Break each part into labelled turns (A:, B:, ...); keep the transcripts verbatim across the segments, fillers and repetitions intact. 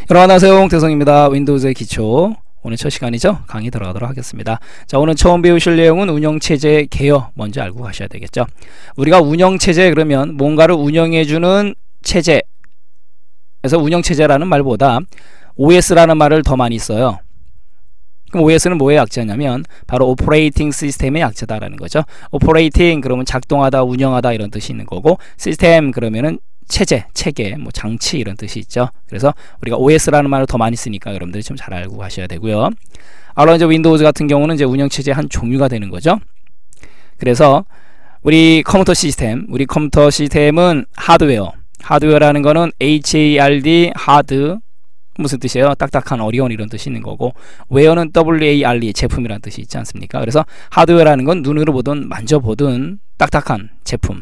A: 여러분 안녕하세요, 홍태성입니다. 윈도우즈의 기초, 오늘 첫 시간이죠. 강의 들어가도록 하겠습니다. 자, 오늘 처음 배우실 내용은 운영체제 개요 먼저 알고 가셔야 되겠죠. 우리가 운영체제 그러면 뭔가를 운영해주는 체제, 그래서 운영체제라는 말보다 오에스라는 말을 더 많이 써요. 그럼 오에스는 뭐의 약자냐면 바로 오퍼레이팅 시스템의 약자다라는 거죠. 오퍼레이팅 그러면 작동하다, 운영하다 이런 뜻이 있는 거고, 시스템 그러면은 체제, 체계, 뭐 장치 이런 뜻이 있죠. 그래서 우리가 오에스라는 말을 더 많이 쓰니까 여러분들이 좀 잘 알고 가셔야 되고요. 아울러 이제 윈도우즈 같은 경우는 이제 운영체제의 한 종류가 되는 거죠. 그래서 우리 컴퓨터 시스템, 우리 컴퓨터 시스템은 하드웨어, 하드웨어라는 거는 에이치 에이 알 디, 하드, 무슨 뜻이에요? 딱딱한, 어려운 이런 뜻이 있는 거고, 웨어는 더블유 에이 알 이, 제품이라는 뜻이 있지 않습니까? 그래서 하드웨어라는 건 눈으로 보든 만져보든 딱딱한 제품.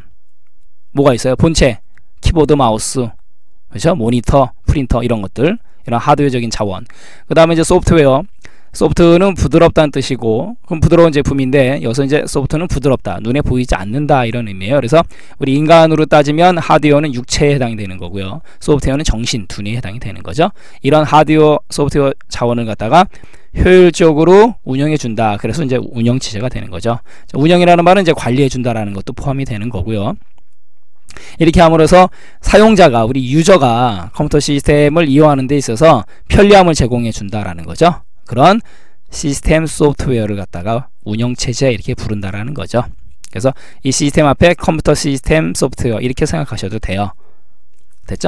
A: 뭐가 있어요? 본체, 키보드, 마우스, 그렇죠? 모니터, 프린터 이런 것들, 이런 하드웨어적인 자원. 그 다음에 이제 소프트웨어. 소프트는 부드럽다는 뜻이고, 그럼 부드러운 제품인데 여기서 이제 소프트는 부드럽다, 눈에 보이지 않는다 이런 의미예요. 그래서 우리 인간으로 따지면 하드웨어는 육체에 해당이 되는 거고요, 소프트웨어는 정신, 두뇌에 해당이 되는 거죠. 이런 하드웨어, 소프트웨어 자원을 갖다가 효율적으로 운영해 준다. 그래서 이제 운영체제가 되는 거죠. 운영이라는 말은 이제 관리해 준다라는 것도 포함이 되는 거고요. 이렇게 함으로써 사용자가, 우리 유저가 컴퓨터 시스템을 이용하는 데 있어서 편리함을 제공해 준다라는 거죠. 그런 시스템 소프트웨어를 갖다가 운영체제 이렇게 부른다라는 거죠. 그래서 이 시스템 앞에 컴퓨터 시스템 소프트웨어 이렇게 생각하셔도 돼요. 됐죠?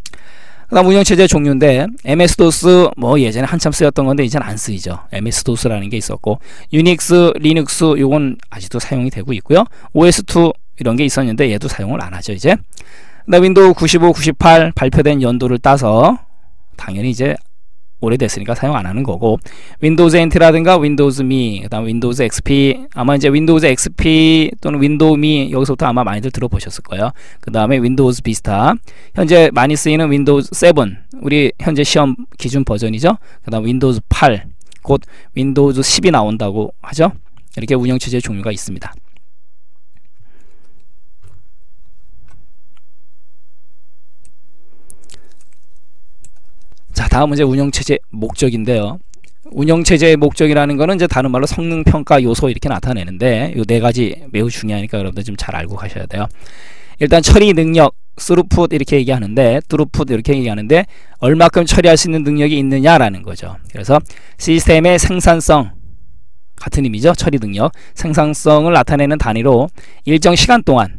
A: 그 다음 운영체제 종류인데, 엠에스-도스 뭐 예전에 한참 쓰였던 건데 이제는 안 쓰이죠. 엠에스-도스라는 게 있었고, 유닉스, 리눅스 요건 아직도 사용이 되고 있고요. 오에스 투 이런 게 있었는데 얘도 사용을 안 하죠 이제. 나 윈도우 구십오, 구십팔 발표된 연도를 따서 당연히 이제 오래됐으니까 사용 안 하는 거고, 윈도우즈 엔티라든가 윈도우즈 미, 그 다음 윈도우즈 엑스피, 아마 이제 윈도우즈 엑스피 또는 윈도우 미 여기서부터 아마 많이들 들어보셨을 거예요. 그 다음에 윈도우즈 비스타, 현재 많이 쓰이는 윈도우즈 세븐, 우리 현재 시험 기준 버전이죠. 그 다음 윈도우즈 팔, 곧 윈도우즈 십이 나온다고 하죠. 이렇게 운영체제 종류가 있습니다. 자, 다음은 이제 운영체제 목적인데요. 운영체제의 목적이라는 거는 이제 다른 말로 성능평가 요소 이렇게 나타내는데, 이 네 가지 매우 중요하니까 여러분들 좀 잘 알고 가셔야 돼요. 일단 처리 능력, 스루풋 이렇게 얘기하는데, 뚜루풋 이렇게 얘기하는데, 얼마큼 처리할 수 있는 능력이 있느냐라는 거죠. 그래서 시스템의 생산성, 같은 의미죠. 처리 능력, 생산성을 나타내는 단위로 일정 시간 동안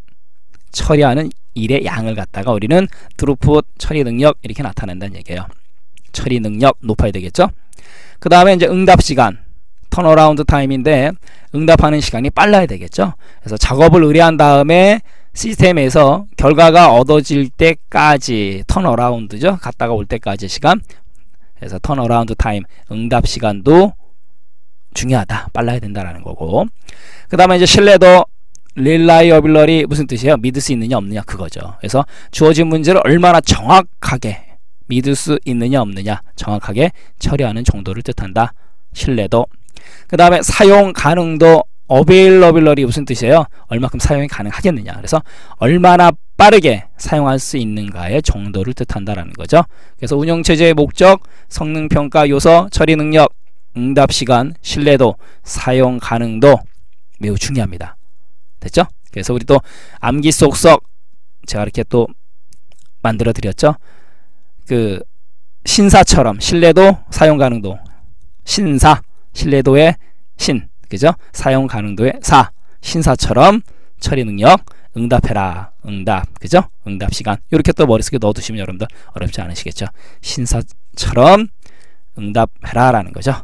A: 처리하는 일의 양을 갖다가 우리는 트루풋, 처리 능력 이렇게 나타낸다는 얘기예요. 처리 능력 높아야 되겠죠. 그 다음에 이제 응답 시간, 턴어라운드 타임인데, 응답하는 시간이 빨라야 되겠죠. 그래서 작업을 의뢰한 다음에 시스템에서 결과가 얻어질 때까지, 턴어라운드죠, 갔다가 올 때까지 시간. 그래서 턴어라운드 타임, 응답 시간도 중요하다, 빨라야 된다라는 거고, 그 다음에 이제 신뢰도, reliability 무슨 뜻이에요? 믿을 수 있느냐 없느냐 그거죠. 그래서 주어진 문제를 얼마나 정확하게 믿을 수 있느냐 없느냐, 정확하게 처리하는 정도를 뜻한다. 신뢰도. 그 다음에 사용 가능도, availability 무슨 뜻이에요? 얼마큼 사용이 가능하겠느냐. 그래서 얼마나 빠르게 사용할 수 있는가의 정도를 뜻한다라는 거죠. 그래서 운영체제의 목적, 성능평가 요소, 처리 능력, 응답시간, 신뢰도, 사용 가능도 매우 중요합니다. 됐죠? 그래서 우리 또 암기 속석 제가 이렇게 또 만들어 드렸죠. 그 신사처럼 신뢰도, 사용 가능도, 신사, 신뢰도의 신, 그죠? 사용 가능도의 사, 신사처럼 처리 능력, 응답해라, 응답, 그죠? 응답 시간. 이렇게 또 머릿속에 넣어 두시면 여러분들 어렵지 않으시겠죠? 신사처럼 응답해라라는 거죠.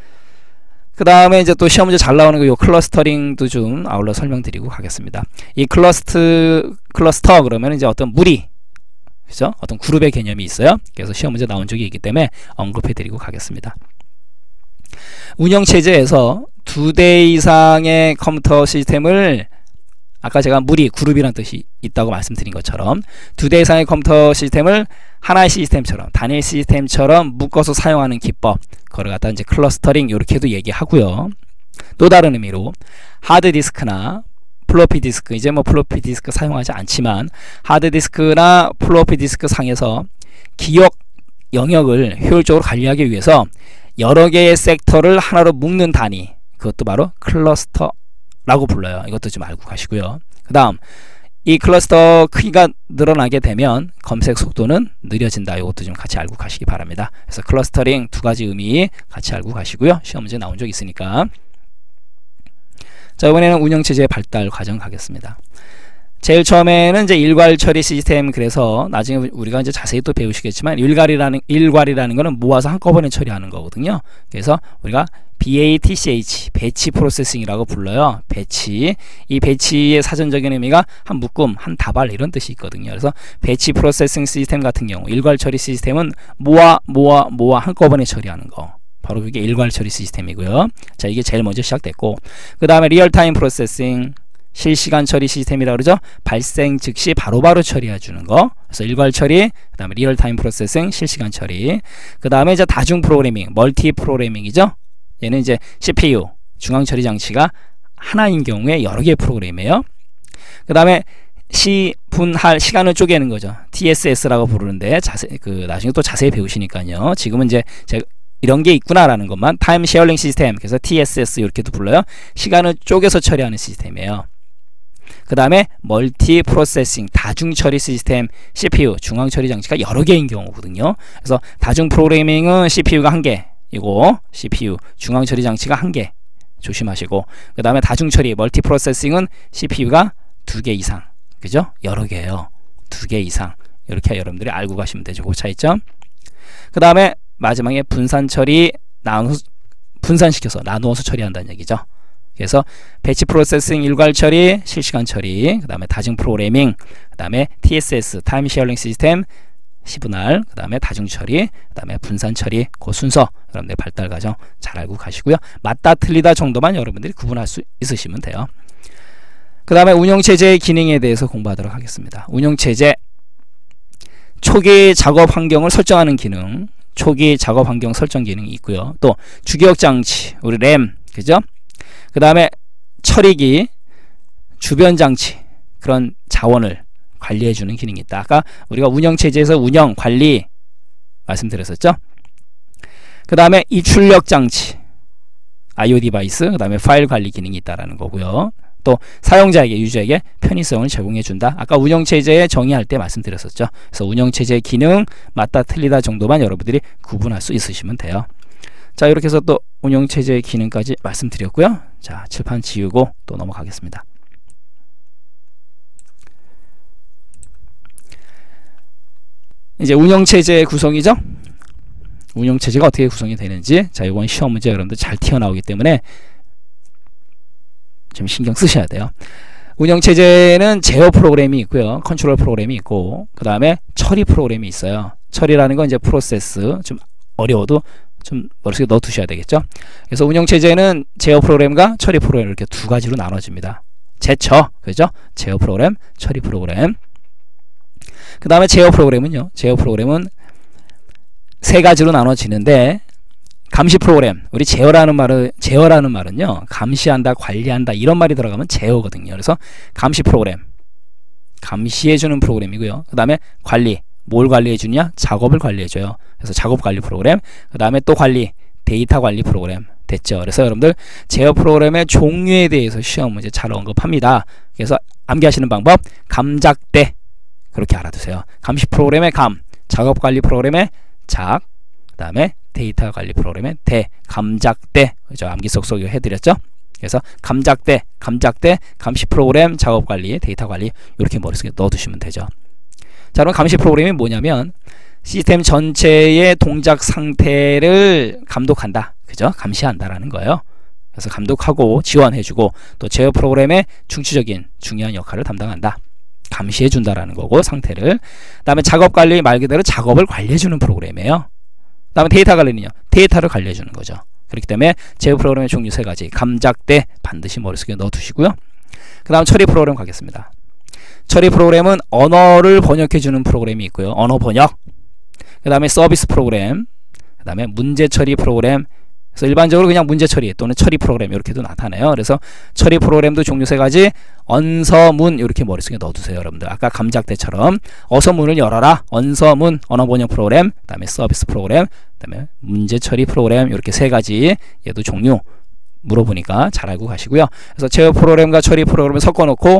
A: 그 다음에 이제 또 시험 문제 잘 나오는 거 요 클러스터링도 좀 아울러 설명드리고 가겠습니다. 이 클러스트, 클러스터 그러면 이제 어떤 무리, 그죠? 어떤 그룹의 개념이 있어요. 그래서 시험 문제 나온 적이 있기 때문에 언급해드리고 가겠습니다. 운영체제에서 두 대 이상의 컴퓨터 시스템을, 아까 제가 무리, 그룹이라는 뜻이 있다고 말씀드린 것처럼 두 대 이상의 컴퓨터 시스템을 하나의 시스템처럼, 단일 시스템처럼 묶어서 사용하는 기법, 그걸 갖다 이제 클러스터링 이렇게도 얘기하고요. 또 다른 의미로 하드디스크나 플로피 디스크, 이제 뭐 플로피 디스크 사용하지 않지만 하드디스크나 플로피 디스크 상에서 기억 영역을 효율적으로 관리하기 위해서 여러 개의 섹터를 하나로 묶는 단위, 그것도 바로 클러스터라고 불러요. 이것도 좀 알고 가시고요. 그 다음 이 클러스터 크기가 늘어나게 되면 검색 속도는 느려진다. 이것도 좀 같이 알고 가시기 바랍니다. 그래서 클러스터링 두 가지 의미 같이 알고 가시고요. 시험 문제 나온 적 있으니까. 자, 이번에는 운영체제의 발달 과정 가겠습니다. 제일 처음에는 이제 일괄 처리 시스템, 그래서 나중에 우리가 이제 자세히 또 배우시겠지만 일괄이라는 일괄이라는 거는 모아서 한꺼번에 처리하는 거거든요. 그래서 우리가 BATCH, 배치 프로세싱이라고 불러요. 배치. 이 배치의 사전적인 의미가 한 묶음, 한 다발 이런 뜻이 있거든요. 그래서 배치 프로세싱 시스템 같은 경우 일괄 처리 시스템은 모아 모아 모아 한꺼번에 처리하는 거. 바로 그게 일괄 처리 시스템이고요. 자, 이게 제일 먼저 시작됐고, 그 다음에 리얼타임 프로세싱, 실시간 처리 시스템이라고 그러죠. 발생 즉시 바로바로 처리해 주는 거. 그래서 일괄 처리, 그 다음에 리얼타임 프로세싱, 실시간 처리. 그 다음에 이제 다중 프로그래밍, 멀티 프로그래밍이죠. 얘는 이제 씨피유, 중앙 처리 장치가 하나인 경우에 여러 개의 프로그램이에요. 그 다음에 시 분할, 시간을 쪼개는 거죠. 티에스에스라고 부르는데 자세 그 나중에 또 자세히 배우시니까요. 지금은 이제 제가 이런 게 있구나라는 것만, 타임 쉐어링 시스템, 그래서 티에스에스 이렇게도 불러요. 시간을 쪼개서 처리하는 시스템이에요. 그 다음에 멀티 프로세싱, 다중 처리 시스템, 씨피유, 중앙 처리 장치가 여러 개인 경우거든요. 그래서 다중 프로그래밍은 씨피유가 한 개이고, 씨피유, 중앙 처리 장치가 한 개. 조심하시고, 그 다음에 다중 처리, 멀티 프로세싱은 씨피유가 두 개 이상. 그죠? 여러 개예요. 두 개 이상. 이렇게 여러분들이 알고 가시면 되죠. 그 차이점. 그 다음에 마지막에 분산 처리, 나누, 분산시켜서 나누어서 처리한다는 얘기죠. 그래서 배치 프로세싱, 일괄 처리, 실시간 처리, 그 다음에 다중 프로그래밍, 그 다음에 티에스에스, 타임 쉐어링 시스템, 시분할, 그 다음에 다중 처리, 그 다음에 분산 처리, 그 순서 여러분들 발달 과정 잘 알고 가시고요. 맞다 틀리다 정도만 여러분들이 구분할 수 있으시면 돼요. 그 다음에 운영체제의 기능에 대해서 공부하도록 하겠습니다. 운영체제, 초기 작업 환경을 설정하는 기능, 초기 작업 환경 설정 기능이 있고요. 또 주기억 장치, 우리 램, 그죠? 그 다음에 처리기, 주변 장치, 그런 자원을 관리해주는 기능이 있다. 아까 우리가 운영체제에서 운영, 관리 말씀드렸었죠. 그 다음에 이 출력 장치, 아이오 디바이스, 그 다음에 파일 관리 기능이 있다라는 거고요. 또 사용자에게, 유저에게 편의성을 제공해준다. 아까 운영체제에 정의할 때 말씀드렸었죠. 그래서 운영체제의 기능, 맞다 틀리다 정도만 여러분들이 구분할 수 있으시면 돼요. 자, 이렇게 해서 또 운영체제의 기능까지 말씀드렸고요. 자, 칠판 지우고 또 넘어가겠습니다. 이제 운영체제의 구성이죠. 운영체제가 어떻게 구성이 되는지, 자, 이번 시험 문제 여러분들 잘 튀어나오기 때문에 좀 신경 쓰셔야 돼요. 운영체제는 제어 프로그램이 있고요. 컨트롤 프로그램이 있고, 그 다음에 처리 프로그램이 있어요. 처리라는 건 이제 프로세스, 좀 어려워도 좀 머릿속에 넣어 두셔야 되겠죠. 그래서 운영체제는 제어 프로그램과 처리 프로그램 이렇게 두 가지로 나눠집니다. 제처, 그죠? 제어 프로그램, 처리 프로그램. 그 다음에 제어 프로그램은요. 제어 프로그램은 세 가지로 나눠지는데, 감시 프로그램, 우리 제어라는 말은, 제어라는 말은요, 감시한다, 관리한다 이런 말이 들어가면 제어거든요. 그래서 감시 프로그램, 감시해주는 프로그램이고요. 그 다음에 관리, 뭘 관리해주냐? 작업을 관리해줘요. 그래서 작업 관리 프로그램, 그 다음에 또 관리, 데이터 관리 프로그램. 됐죠? 그래서 여러분들 제어 프로그램의 종류에 대해서 시험 문제 잘 언급합니다. 그래서 암기하시는 방법, 감작대, 그렇게 알아두세요. 감시 프로그램의 감, 작업 관리 프로그램의 작, 그 다음에 데이터 관리 프로그램의 대, 감작대, 그죠? 암기 쏙쏙 해드렸죠? 그래서 감작대, 감작대, 감시 프로그램, 작업 관리, 데이터 관리 이렇게 머릿속에 넣어두시면 되죠. 자, 그럼 감시 프로그램이 뭐냐면 시스템 전체의 동작 상태를 감독한다, 그죠? 감시한다라는 거예요. 그래서 감독하고 지원해주고 또 제어 프로그램의 중추적인 중요한 역할을 담당한다. 감시해준다라는 거고, 상태를. 그 다음에 작업 관리, 말 그대로 작업을 관리해주는 프로그램이에요. 그 다음에 데이터 관리는요, 데이터를 관리해주는 거죠. 그렇기 때문에 제어 프로그램의 종류 세 가지, 감작대 반드시 머릿속에 넣어두시고요. 그 다음 처리 프로그램 가겠습니다. 처리 프로그램은 언어를 번역해주는 프로그램이 있고요. 언어 번역. 그 다음에 서비스 프로그램, 그 다음에 문제 처리 프로그램, 그래서 일반적으로 그냥 문제 처리 또는 처리 프로그램 이렇게도 나타나요. 그래서 처리 프로그램도 종류 세 가지, 언서문 이렇게 머릿속에 넣어두세요. 여러분들 아까 감작대처럼 어서문을 열어라, 언서문, 언어 번역 프로그램, 그 다음에 서비스 프로그램, 그 다음에 문제 처리 프로그램, 이렇게 세 가지 얘도 종류 물어보니까 잘 알고 가시고요. 그래서 제어 프로그램과 처리 프로그램을 섞어놓고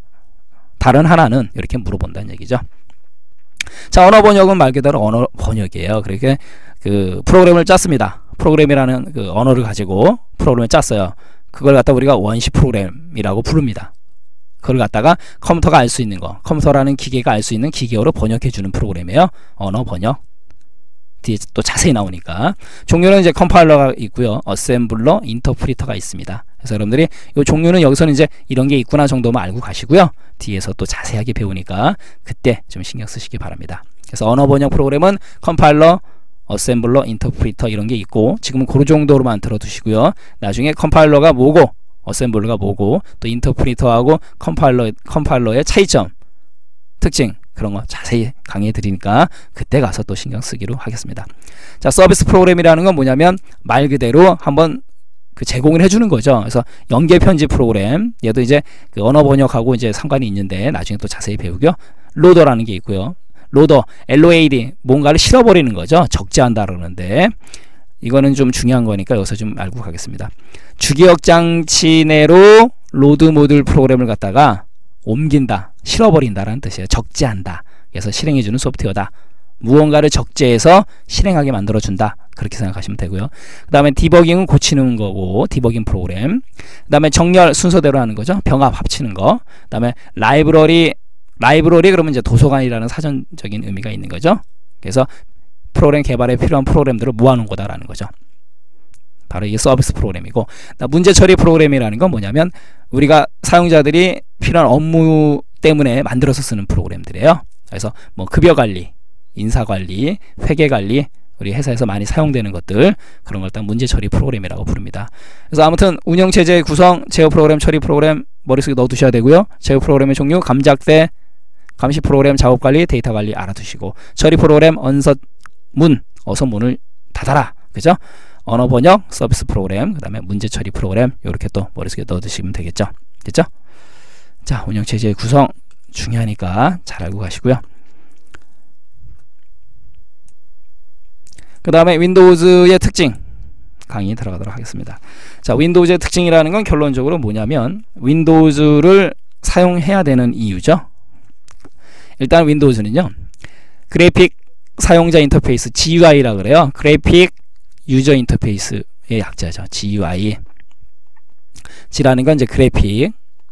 A: 다른 하나는 이렇게 물어본다는 얘기죠. 자, 언어 번역은 말 그대로 언어 번역이에요. 그렇게 그 프로그램을 짰습니다. 프로그램이라는 그 언어를 가지고 프로그램을 짰어요. 그걸 갖다 우리가 원시 프로그램이라고 부릅니다. 그걸 갖다가 컴퓨터가 알 수 있는 거, 컴퓨터라는 기계가 알 수 있는 기계어로 번역해주는 프로그램이에요. 언어 번역. 뒤에 또 자세히 나오니까. 종류는 이제 컴파일러가 있고요, 어셈블러, 인터프리터가 있습니다. 그래서 여러분들이 이 종류는 여기서는 이제 이런 게 있구나 정도만 알고 가시고요. 뒤에서 또 자세하게 배우니까 그때 좀 신경 쓰시기 바랍니다. 그래서 언어 번역 프로그램은 컴파일러, 어셈블러, 인터프리터 이런 게 있고, 지금은 그 정도로만 들어두시고요. 나중에 컴파일러가 뭐고 어셈블러가 뭐고 또 인터프리터하고 컴파일러, 컴파일러의 차이점, 특징 그런 거 자세히 강의해 드리니까 그때 가서 또 신경 쓰기로 하겠습니다. 자, 서비스 프로그램이라는 건 뭐냐면 말 그대로 한번 그 제공을 해주는 거죠. 그래서 연계 편집 프로그램, 얘도 이제 그 언어 번역하고 이제 상관이 있는데 나중에 또 자세히 배우고요. 로더라는 게 있고요. 로더, 로ad, 뭔가를 실어버리는 거죠. 적재한다 그러는데 이거는 좀 중요한 거니까 여기서 좀 알고 가겠습니다. 주기억 장치 내로 로드 모듈 프로그램을 갖다가 옮긴다, 실어버린다라는 뜻이에요. 적재한다. 그래서 실행해주는 소프트웨어다. 무언가를 적재해서 실행하게 만들어준다. 그렇게 생각하시면 되고요. 그 다음에 디버깅은 고치는 거고, 디버깅 프로그램. 그 다음에 정렬 순서대로 하는 거죠. 병합 합치는 거. 그 다음에 라이브러리, 라이브러리 그러면 이제 도서관이라는 사전적인 의미가 있는 거죠. 그래서 프로그램 개발에 필요한 프로그램들을 모아놓은 거다라는 거죠. 바로 이게 서비스 프로그램이고, 문제 처리 프로그램이라는 건 뭐냐면 우리가 사용자들이 필요한 업무 때문에 만들어서 쓰는 프로그램들이에요. 그래서 뭐 급여관리, 인사관리, 회계관리, 우리 회사에서 많이 사용되는 것들, 그런 걸 딱 문제 처리 프로그램이라고 부릅니다. 그래서 아무튼 운영체제 구성, 제어 프로그램, 처리 프로그램 머릿속에 넣어두셔야 되고요. 제어 프로그램의 종류, 감작대, 감시 프로그램, 작업관리, 데이터관리 알아두시고, 처리 프로그램, 언서문, 어서문을 닫아라, 그죠? 언어 번역, 서비스 프로그램, 그 다음에 문제 처리 프로그램, 이렇게 또 머릿속에 넣어두시면 되겠죠. 됐죠? 자, 운영체제의 구성 중요하니까 잘 알고 가시고요. 그 다음에 윈도우즈의 특징 강의 들어가도록 하겠습니다. 자, 윈도우즈의 특징이라는 건 결론적으로 뭐냐면 윈도우즈를 사용해야 되는 이유죠. 일단 윈도우즈는요, 그래픽 사용자 인터페이스, 지유아이라 그래요. 그래픽 유저 인터페이스의 약자죠. 지유아이. G라는 건 이제 그래픽.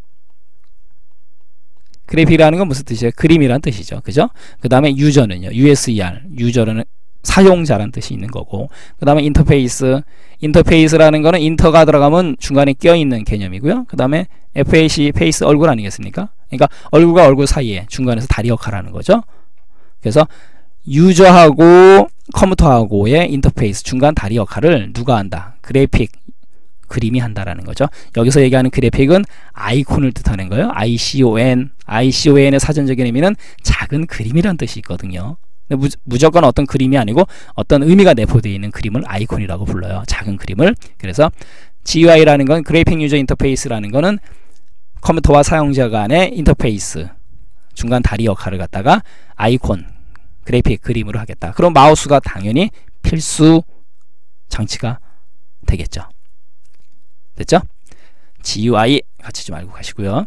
A: 그래픽이라는 건 무슨 뜻이에요? 그림이란 뜻이죠. 그죠? 그 다음에 유저는요, 유에스이알, 유저는 사용자란 뜻이 있는 거고, 그 다음에 인터페이스, 인터페이스라는 거는 인터가 들어가면 중간에 껴있는 개념이고요. 그 다음에 에프에이씨, 페이스, 얼굴 아니겠습니까? 그러니까 얼굴과 얼굴 사이에 중간에서 다리 역할을 하는 거죠. 그래서 유저하고 컴퓨터하고의 인터페이스, 중간 다리 역할을 누가 한다? 그래픽, 그림이 한다라는 거죠. 여기서 얘기하는 그래픽은 아이콘을 뜻하는 거예요. 아이콘, 아이콘의 사전적인 의미는 작은 그림이라는 뜻이 있거든요. 무, 무조건 어떤 그림이 아니고 어떤 의미가 내포되어 있는 그림을 아이콘이라고 불러요. 작은 그림을. 그래서 지유아이라는 건 그래픽 유저 인터페이스라는 거는 컴퓨터와 사용자 간의 인터페이스, 중간 다리 역할을 갖다가 아이콘, 그래픽, 그림으로 하겠다. 그럼 마우스가 당연히 필수 장치가 되겠죠. 됐죠? 지유아이 같이 좀 알고 가시고요.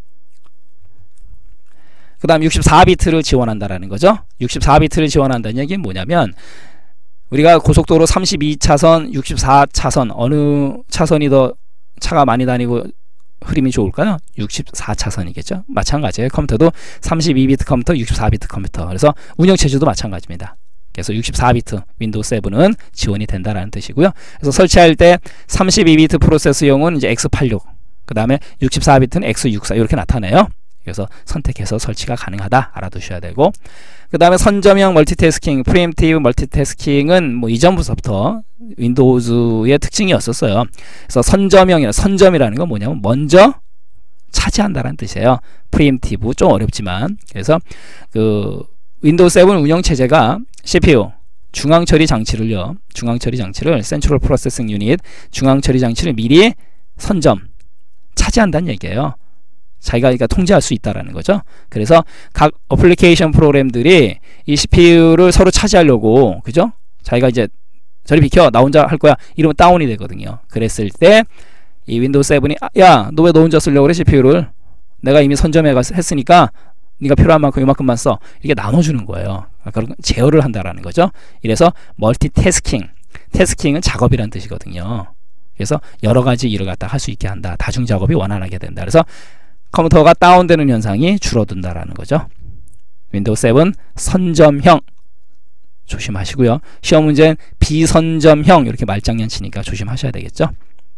A: 그 다음 육십사 비트를 지원한다라는 거죠. 육십사 비트를 지원한다는 얘기는 뭐냐면 우리가 고속도로 삼십이 차선, 육십사 차선 어느 차선이 더 차가 많이 다니고 흐름이 좋을까요? 육십사 차선이겠죠. 마찬가지예요. 컴퓨터도 삼십이 비트 컴퓨터, 육십사 비트 컴퓨터. 그래서 운영체제도 마찬가지입니다. 그래서 육십사 비트 윈도우 세븐은 지원이 된다라는 뜻이고요. 그래서 설치할 때 삼십이 비트 프로세서용은 이제 엑스 팔십육, 그 다음에 육십사 비트는 엑스 육십사 이렇게 나타나요. 그래서 선택해서 설치가 가능하다 알아두셔야 되고, 그 다음에 선점형 멀티태스킹, 프리엠티브 멀티태스킹은 뭐 이전부터 윈도우즈의 특징이었었어요. 그래서 선점형이나 선점이라는 건 뭐냐면 먼저 차지한다라는 뜻이에요. 프리엠티브 좀 어렵지만, 그래서 그 윈도우 세븐 운영체제가 씨피유, 중앙 처리 장치를요. 중앙 처리 장치를 센트럴 프로세싱 유닛 중앙 처리 장치를 미리 선점 차지한다는 얘기예요. 자기가 그러니까 통제할 수 있다라는 거죠. 그래서 각 어플리케이션 프로그램들이 이 씨피유를 서로 차지하려고 그죠? 자기가 이제 저리 비켜 나 혼자 할 거야 이러면 다운이 되거든요. 그랬을 때 이 윈도우 세븐이 아, 야 너 왜 너 혼자 쓰려고 그래 씨피유를 내가 이미 선점해 했으니까 네가 필요한 만큼 이만큼만 써 이렇게 나눠주는 거예요. 그런 제어를 한다라는 거죠. 이래서 멀티태스킹 태스킹은 작업이란 뜻이거든요. 그래서 여러 가지 일을 갖다 할 수 있게 한다. 다중 작업이 원활하게 된다. 그래서 컴퓨터가 다운되는 현상이 줄어든다라는 거죠. 윈도우 세븐 선점형 조심하시고요. 시험 문제는 비선점형 이렇게 말장난 치니까 조심하셔야 되겠죠.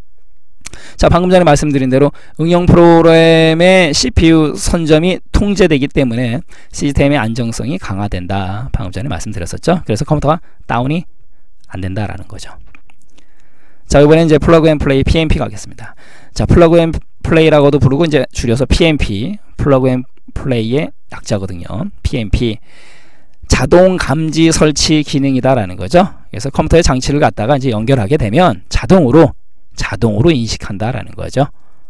A: 자, 방금 전에 말씀드린 대로 응용 프로그램의 씨피유 선점이 통제되기 때문에 시스템의 안정성이 강화된다. 방금 전에 말씀드렸었죠. 그래서 컴퓨터가 다운이 안 된다라는 거죠. 자, 이번엔 이제 플러그 앤 플레이 피엠피 가겠습니다. 자, 플러그 앤 플레이라고도 부르고 이제 줄여서 피엠피, 플러그 앤 플레이의 약자거든요. 피엠피 자동 감지 설치 기능이다라는 거죠. 그래서 컴퓨터의 장치를 갖다가 이제 연결하게 되면 자동으로 자동으로 인식한다라는 거죠.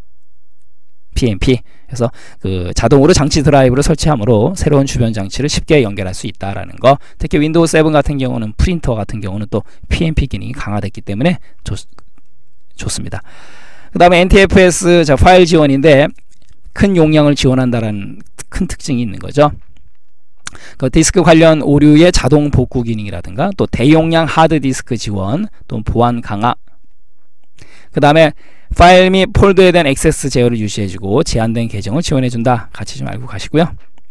A: 피엠피. 그래서 그 자동으로 장치 드라이브를 설치함으로 새로운 주변 장치를 쉽게 연결할 수 있다라는 거. 특히 윈도우 세븐 같은 경우는 프린터 같은 경우는 또 피엠피 기능이 강화됐기 때문에 좋, 좋습니다. 그 다음에 엔티에프에스 자, 파일 지원인데 큰 용량을 지원한다라는 큰 특징이 있는 거죠. 그 디스크 관련 오류의 자동 복구 기능이라든가 또 대용량 하드디스크 지원 또 보안 강화 그 다음에 파일 및 폴더에 대한 액세스 제어를 유지해주고 제한된 계정을 지원해준다. 같이 좀 알고 가시고요.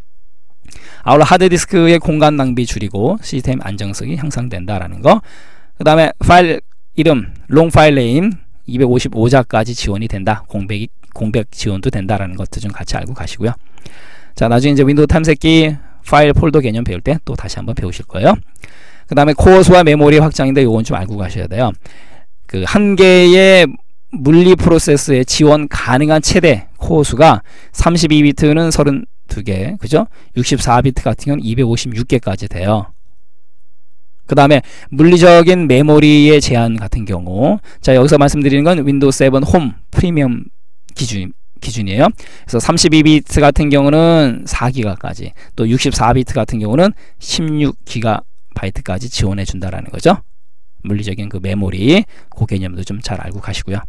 A: 아울러 하드디스크의 공간 낭비 줄이고 시스템 안정성이 향상된다라는 거. 그 다음에 파일 이름 롱 파일 네임 이백오십오 자까지 지원이 된다. 공백, 공백 지원도 된다라는 것도 좀 같이 알고 가시고요. 자, 나중에 이제 윈도우 탐색기 파일 폴더 개념 배울 때 또 다시 한번 배우실 거예요. 그 다음에 코어 수와 메모리 확장인데 요건 좀 알고 가셔야 돼요. 그 한 개의 물리 프로세스에 지원 가능한 최대 코어 수가 삼십이 비트는 삼십이 개, 그죠? 육십사 비트 같은 경우는 이백오십육 개까지 돼요. 그 다음에 물리적인 메모리의 제한 같은 경우, 자, 여기서 말씀드리는 건 윈도우 세븐 홈 프리미엄 기준, 기준이에요. 그래서 삼십이 비트 같은 경우는 사 기가까지, 또 육십사 비트 같은 경우는 십육 기가바이트까지 지원해 준다라는 거죠. 물리적인 그 메모리, 그 개념도 좀 잘 알고 가시고요.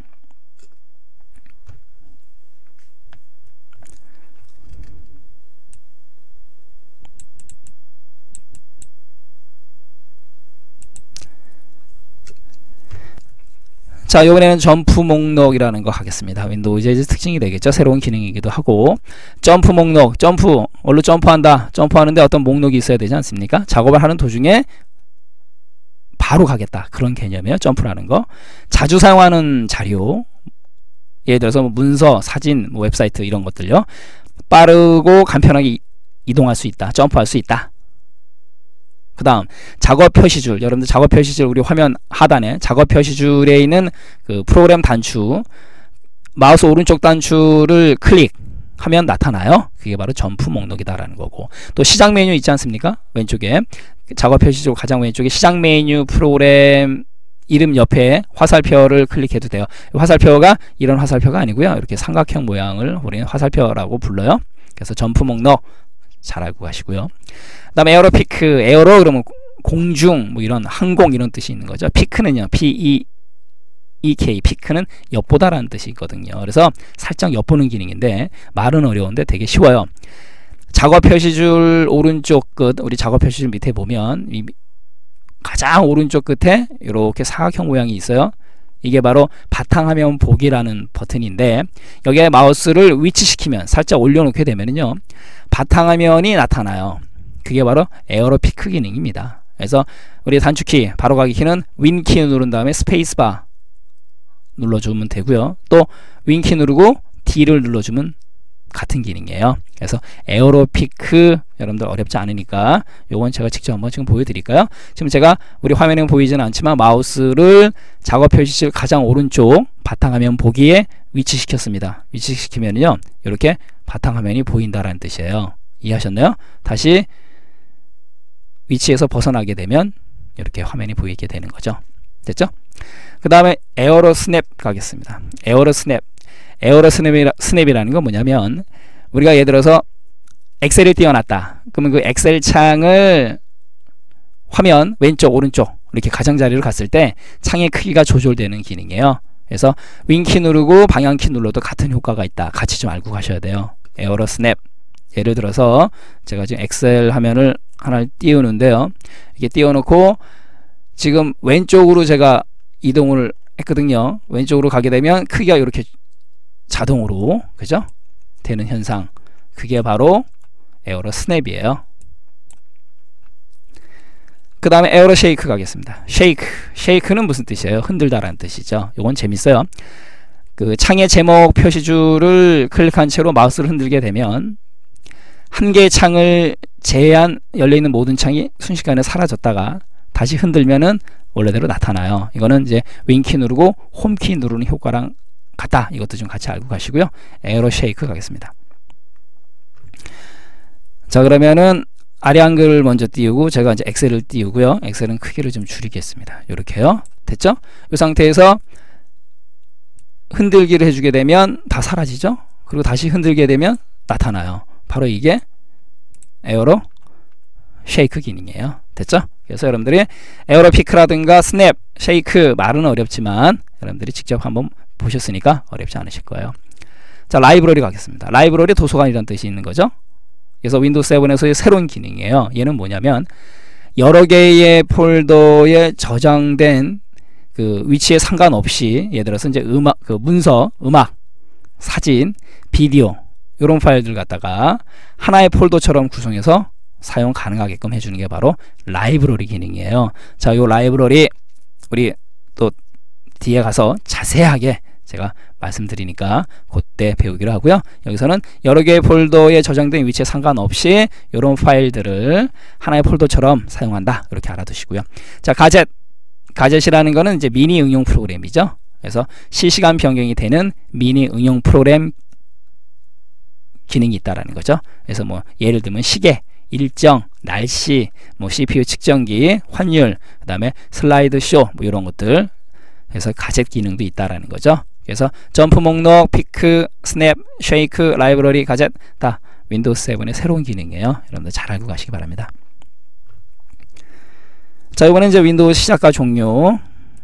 A: 자, 이번에는 점프 목록이라는 거 하겠습니다. 윈도우 이제 특징이 되겠죠. 새로운 기능이기도 하고. 점프 목록, 점프, 얼른 점프한다. 점프하는데 어떤 목록이 있어야 되지 않습니까? 작업을 하는 도중에 바로 가겠다. 그런 개념이에요. 점프라는 거. 자주 사용하는 자료, 예를 들어서 뭐 문서, 사진, 뭐 웹사이트 이런 것들요. 빠르고 간편하게 이동할 수 있다. 점프할 수 있다. 그 다음 작업 표시줄, 여러분들 작업 표시줄 우리 화면 하단에 작업 표시줄에 있는 그 프로그램 단추, 마우스 오른쪽 단추를 클릭하면 나타나요. 그게 바로 점프 목록이다라는 거고, 또 시작 메뉴 있지 않습니까? 왼쪽에 작업 표시줄 가장 왼쪽에 시작 메뉴 프로그램 이름 옆에 화살표를 클릭해도 돼요. 화살표가 이런 화살표가 아니고요. 이렇게 삼각형 모양을 우리는 화살표라고 불러요. 그래서 점프 목록 잘 알고 가시고요. 그 다음에 에어로 피크, 에어로 그러면 공중, 뭐 이런 항공 이런 뜻이 있는 거죠. 피크는요, 피 이 이 케이, 피크는 엿보다라는 뜻이 있거든요. 그래서 살짝 엿보는 기능인데 말은 어려운데 되게 쉬워요. 작업 표시줄 오른쪽 끝, 우리 작업 표시줄 밑에 보면 이 가장 오른쪽 끝에 이렇게 사각형 모양이 있어요. 이게 바로 바탕화면 보기라는 버튼인데, 여기에 마우스를 위치시키면 살짝 올려놓게 되면요 바탕화면이 나타나요. 그게 바로 에어로 피크 기능입니다. 그래서 우리 단축키 바로가기 키는 윈키 누른 다음에 스페이스바 눌러주면 되고요. 또 윈키 누르고 D를 눌러주면 같은 기능이에요. 그래서 에어로 피크 여러분들 어렵지 않으니까 요건 제가 직접 한번 지금 보여드릴까요? 지금 제가 우리 화면에 보이지는 않지만 마우스를 작업 표시줄 가장 오른쪽 바탕화면 보기에 위치시켰습니다. 위치시키면요 이렇게 바탕화면이 보인다라는 뜻이에요. 이해하셨나요? 다시 위치에서 벗어나게 되면 이렇게 화면이 보이게 되는 거죠. 됐죠? 그 다음에 에어로 스냅 가겠습니다. 에어로 스냅. 에어로 스냅이라, 스냅이라는 건 뭐냐면 우리가 예를 들어서 엑셀을 띄워놨다. 그러면 그 엑셀 창을 화면 왼쪽 오른쪽 이렇게 가장자리로 갔을 때 창의 크기가 조절되는 기능이에요. 그래서 윙키 누르고 방향키 눌러도 같은 효과가 있다. 같이 좀 알고 가셔야 돼요. 에어로 스냅. 예를 들어서 제가 지금 엑셀 화면을 하나 띄우는데요. 이렇게 띄워놓고 지금 왼쪽으로 제가 이동을 했거든요. 왼쪽으로 가게 되면 크기가 이렇게 자동으로 그죠? 되는 현상. 그게 바로 에어로 스냅이에요. 그 다음에 에어로 쉐이크 가겠습니다. 쉐이크. 쉐이크는 무슨 뜻이에요? 흔들다라는 뜻이죠. 이건 재밌어요. 그 창의 제목 표시줄을 클릭한 채로 마우스를 흔들게 되면 한 개의 창을 제한 열려있는 모든 창이 순식간에 사라졌다가 다시 흔들면은 원래대로 나타나요. 이거는 이제 윙키 누르고 홈키 누르는 효과랑 같다. 이것도 좀 같이 알고 가시고요. 에어로 쉐이크 가겠습니다. 자, 그러면은 아래 한글을 먼저 띄우고 제가 이제 엑셀을 띄우고요. 엑셀은 크기를 좀 줄이겠습니다. 이렇게요. 됐죠? 이 상태에서 흔들기를 해주게 되면 다 사라지죠? 그리고 다시 흔들게 되면 나타나요. 바로 이게 에어로 쉐이크 기능이에요. 됐죠? 그래서 여러분들이 에어로 피크라든가 스냅, 쉐이크 말은 어렵지만 여러분들이 직접 한번 보셨으니까 어렵지 않으실 거예요. 자, 라이브러리 가겠습니다. 라이브러리 도서관이라는 뜻이 있는 거죠. 그래서 윈도우 세븐에서의 새로운 기능이에요. 얘는 뭐냐면 여러 개의 폴더에 저장된 그 위치에 상관없이 예를 들어서 이제 음악, 그 문서, 음악, 사진, 비디오 이런 파일들 갖다가 하나의 폴더처럼 구성해서 사용 가능하게끔 해주는 게 바로 라이브러리 기능이에요. 자, 요 라이브러리 우리 또 뒤에 가서 자세하게 제가 말씀드리니까 그때 배우기로 하고요. 여기서는 여러 개의 폴더에 저장된 위치에 상관없이 이런 파일들을 하나의 폴더처럼 사용한다. 이렇게 알아두시고요. 자, 가젯. 가젯이라는 거는 이제 미니 응용 프로그램이죠. 그래서 실시간 변경이 되는 미니 응용 프로그램 기능이 있다라는 거죠. 그래서 뭐 예를 들면 시계, 일정, 날씨, 뭐 씨피유 측정기, 환율, 그 다음에 슬라이드 쇼, 뭐 이런 것들. 그래서 가젯 기능도 있다라는 거죠. 그래서 점프 목록, 피크, 스냅, 쉐이크, 라이브러리, 가젯 다 윈도우 세븐의 새로운 기능이에요. 여러분들 잘 알고 가시기 바랍니다. 자, 이번엔 이제 윈도우 시작과 종료.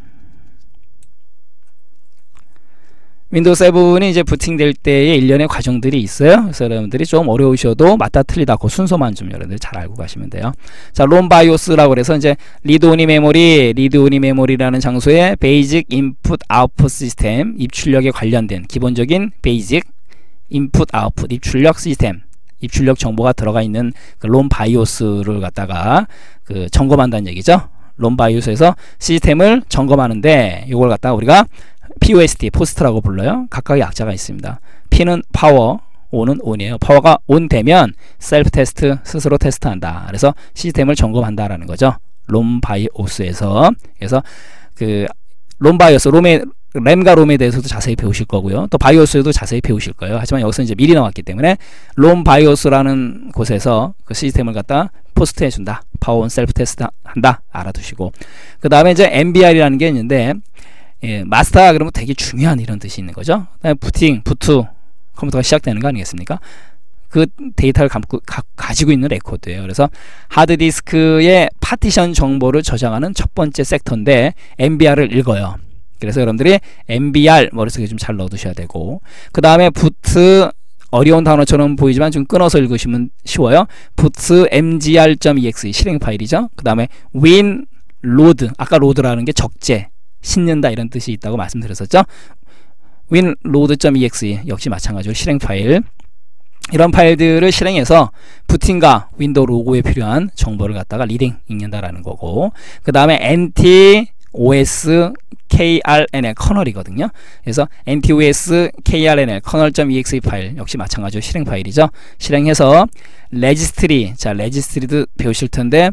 A: 윈도우 세븐이 이제 부팅될 때의 일련의 과정들이 있어요. 그래서 여러분들이 좀 어려우셔도 맞다 틀리다 그 순서만 좀 여러분들 잘 알고 가시면 돼요. 자, 롬 바이오스라고 그래서 이제 리드 오니 메모리, 리드 오니 메모리라는 장소에 베이직 인풋 아웃풋 시스템, 입출력에 관련된 기본적인 베이직 인풋 아웃풋 입출력 시스템, 입출력 정보가 들어가 있는 그 롬 바이오스를 갖다가 그 점검한다는 얘기죠. 롬 바이오스에서 시스템을 점검하는데 이걸 갖다가 우리가 포스트, 포스트라고 불러요. 각각의 약자가 있습니다. P는 파워, O는 온이에요. 파워가 온 되면 셀프 테스트, 스스로 테스트한다. 그래서 시스템을 점검한다라는 거죠. 롬 바이오스에서. 그래서 그 롬 바이오스, 롬의 램과 롬에 대해서도 자세히 배우실 거고요. 또 바이오스에도 자세히 배우실 거예요. 하지만 여기서 이제 미리 나왔기 때문에 롬 바이오스라는 곳에서 그 시스템을 갖다 포스트 해준다. 파워 온 셀프 테스트 한다. 알아두시고. 그 다음에 이제 엠비알이라는 게 있는데 예, 마스터 그러면 되게 중요한 이런 뜻이 있는 거죠. 그다음에 부팅, 부트 컴퓨터가 시작되는 거 아니겠습니까? 그 데이터를 감고, 가, 가지고 있는 레코드예요. 그래서 하드디스크의 파티션 정보를 저장하는 첫 번째 섹터인데 엠비알을 읽어요. 그래서 여러분들이 엠비알 머릿속에 좀 잘 넣어두셔야 되고, 그 다음에 부트 어려운 단어처럼 보이지만 좀 끊어서 읽으시면 쉬워요. 부트 엠지알.exe 실행 파일이죠. 그 다음에 win load, 아까 로드라는 게 적재 싣는다 이런 뜻이 있다고 말씀드렸었죠. winload.exe 역시 마찬가지로 실행 파일, 이런 파일들을 실행해서 부팅과 윈도우 로고에 필요한 정보를 갖다가 리딩 읽는다라는 거고, 그 다음에 엔티오에스 케이알엔엘 커널이거든요. 그래서 엔티오에스 케이알엔엘 커널.exe 파일 역시 마찬가지로 실행 파일이죠. 실행해서 레지스트리, 자 레지스트리도 배우실 텐데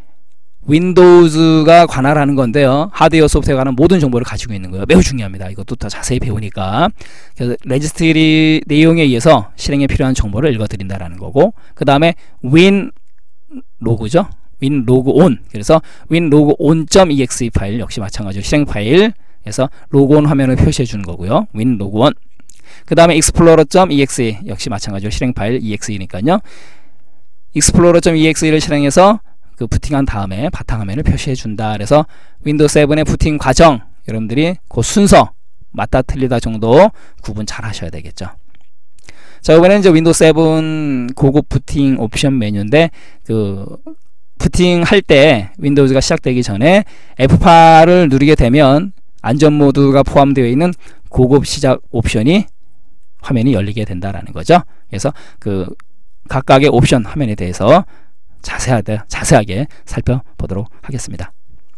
A: 윈도우즈가 관할하는 건데요. 하드웨어 소프트웨어에 관한 모든 정보를 가지고 있는 거예요. 매우 중요합니다. 이것도 더 자세히 배우니까. 그래서 레지스트리 내용에 의해서 실행에 필요한 정보를 읽어드린다라는 거고, 그 다음에 win 로그죠. winlogon. 그래서 winlogon.exe 파일 역시 마찬가지로 실행 파일에서 로그온 화면을 표시해 주는 거고요. winlogon. 그 다음에 explorer.exe 역시 마찬가지로 실행 파일 exe니까요. explorer.exe를 실행해서 그 부팅한 다음에 바탕화면을 표시해 준다. 그래서 윈도우 세븐의 부팅 과정 여러분들이 그 순서 맞다 틀리다 정도 구분 잘 하셔야 되겠죠. 자, 이번에는 이제 윈도우 세븐 고급 부팅 옵션 메뉴인데 그 부팅 할 때 윈도우즈가 시작되기 전에 에프 팔을 누르게 되면 안전 모드가 포함되어 있는 고급 시작 옵션이 화면이 열리게 된다라는 거죠. 그래서 그 각각의 옵션 화면에 대해서 자세하게, 자세하게 살펴보도록 하겠습니다.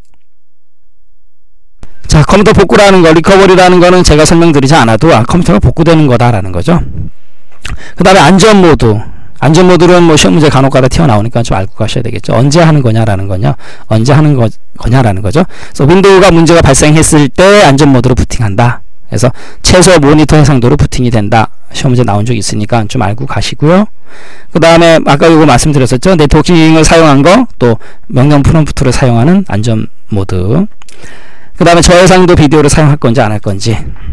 A: 자, 컴퓨터 복구라는 거, 리커버리라는 거는 제가 설명드리지 않아도 아, 컴퓨터가 복구되는 거다라는 거죠. 그 다음에 안전 모드. 안전 모드는 뭐 시험 문제 간혹가다 튀어나오니까 좀 알고 가셔야 되겠죠. 언제 하는 거냐라는 거냐, 언제 하는 거, 거냐라는 거죠. 그래서 윈도우가 문제가 발생했을 때 안전 모드로 부팅한다. 그래서 최소 모니터 해상도로 부팅이 된다. 시험 문제 나온 적 있으니까 좀 알고 가시고요. 그 다음에 아까 이거 말씀드렸었죠. 네트워킹을 사용한 거, 또 명령 프롬프트를 사용하는 안전 모드. 그 다음에 저해상도 비디오를 사용할 건지 안 할 건지.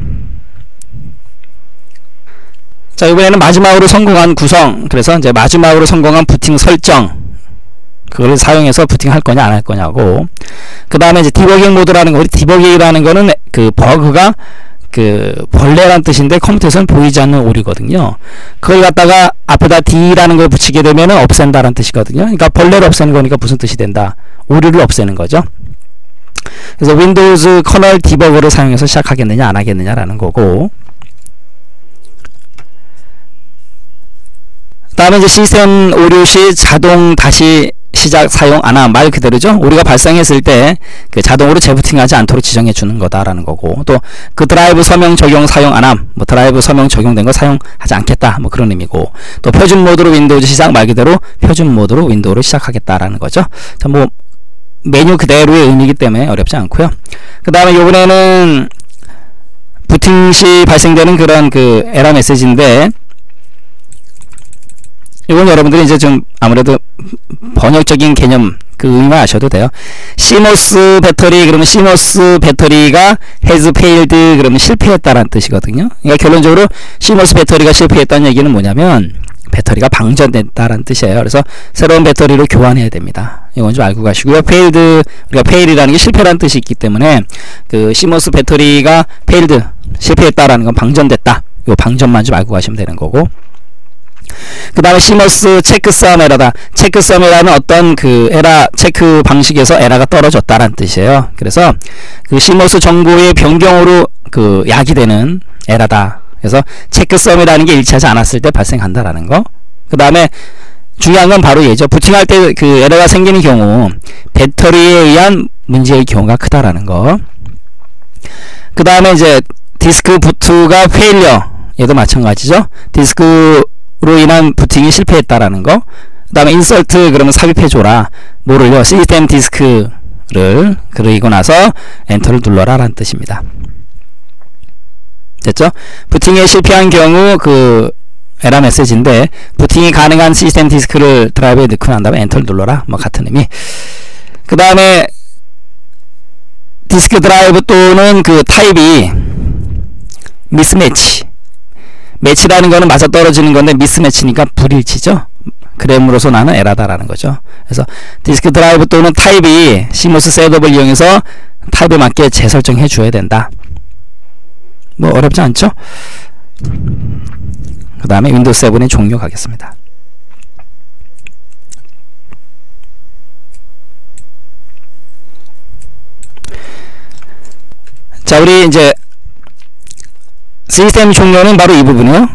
A: 자, 이번에는 마지막으로 성공한 구성. 그래서 이제 마지막으로 성공한 부팅 설정. 그걸 사용해서 부팅할 거냐 안 할 거냐고. 그 다음에 이제 디버깅 모드라는 거. 우리 디버깅이라는 거는 그 버그가 그 벌레란 뜻인데 컴퓨터에서는 보이지 않는 오류거든요. 그걸 갖다가 앞에다 D라는 걸 붙이게 되면은 없앤다라는 뜻이거든요. 그러니까 벌레를 없애는 거니까 무슨 뜻이 된다? 오류를 없애는 거죠. 그래서 윈도우즈 커널 디버거를 사용해서 시작하겠느냐 안 하겠느냐라는 거고. 그 다음에 이제 시스템 오류 시 자동 다시 시작 사용 안함. 말 그대로죠. 오류가 발생했을 때 그 자동으로 재부팅하지 않도록 지정해 주는 거다라는 거고, 또 그 드라이브 서명 적용 사용 안함. 뭐 드라이브 서명 적용된 거 사용하지 않겠다. 뭐 그런 의미고, 또 표준 모드로 윈도우즈 시작. 말 그대로 표준 모드로 윈도우를 시작하겠다라는 거죠. 자, 뭐 메뉴 그대로의 의미이기 때문에 어렵지 않고요. 그 다음에 요번에는 부팅 시 발생되는 그런 그 에러 메시지인데, 이건 여러분들이 이제 좀 아무래도 번역적인 개념 그 의미만 아셔도 돼요. 시모스 배터리 그러면 시모스 배터리가 has failed 그러면 실패했다라는 뜻이거든요. 그러니까 결론적으로 시모스 배터리가 실패했다는 얘기는 뭐냐면 배터리가 방전됐다라는 뜻이에요. 그래서 새로운 배터리로 교환해야 됩니다. 이건 좀 알고 가시고요. failed, 우리가 fail이라는 게 실패라는 뜻이 있기 때문에 그 시모스 배터리가 failed 실패했다라는 건 방전됐다. 요 방전만 좀 알고 가시면 되는 거고. 그 다음에 시머스 체크썸 에러다. 체크썸이라는 어떤 그 에러 체크 방식에서 에러가 떨어졌다라는 뜻이에요. 그래서 그 시머스 정보의 변경으로 그 야기되는 에러다. 그래서 체크썸이라는 게 일치하지 않았을 때 발생한다라는 거. 그 다음에 중요한 건 바로 얘죠. 부팅할 때 그 에러가 생기는 경우 배터리에 의한 문제의 경우가 크다라는 거. 그 다음에 이제 디스크 부트가 페일리어. 얘도 마찬가지죠. 디스크 로 인한 부팅이 실패했다라는 거. 그 다음에 인설트 그러면 삽입해줘라. 뭐를요? 시스템 디스크를 그리고 나서 엔터를 눌러라 라는 뜻입니다. 됐죠? 부팅에 실패한 경우 그 에러 메시지인데, 부팅이 가능한 시스템 디스크를 드라이브에 넣고 난 다음에 엔터를 눌러라. 뭐 같은 의미. 그 다음에 디스크 드라이브 또는 그 타입이 미스매치. 매치라는 거는 맞아 떨어지는 건데 미스매치니까 불일치죠. 그램으로서 나는 에러다라는 거죠. 그래서 디스크 드라이브 또는 타입이 시모스 셋업을 이용해서 타입에 맞게 재설정해 줘야 된다. 뭐 어렵지 않죠? 그 다음에 윈도우 세븐의 종료 가겠습니다. 자, 우리 이제 시스템 종료는 바로 이 부분이요.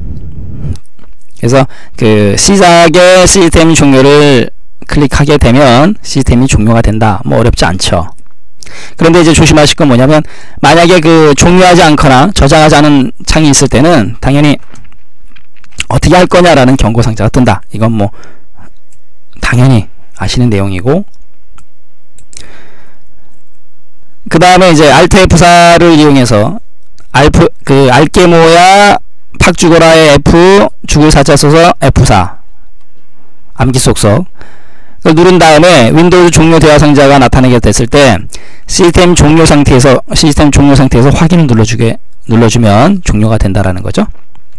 A: 그래서 그 시작의 시스템 종료를 클릭하게 되면 시스템이 종료가 된다. 뭐 어렵지 않죠. 그런데 이제 조심하실 건 뭐냐면, 만약에 그 종료하지 않거나 저장하지 않은 창이 있을 때는 당연히 어떻게 할 거냐라는 경고 상자가 뜬다. 이건 뭐 당연히 아시는 내용이고, 그 다음에 이제 알트 에프 사를 이용해서 알프, 그, 알게모야, 팍 죽어라의 F, 죽을 사자 써서 에프 사. 암기 속속. 그 그걸 누른 다음에 윈도우즈 종료 대화 상자가 나타나게 됐을 때 시스템 종료 상태에서 시스템 종료 상태에서 확인을 눌러주게 눌러주면 종료가 된다라는 거죠.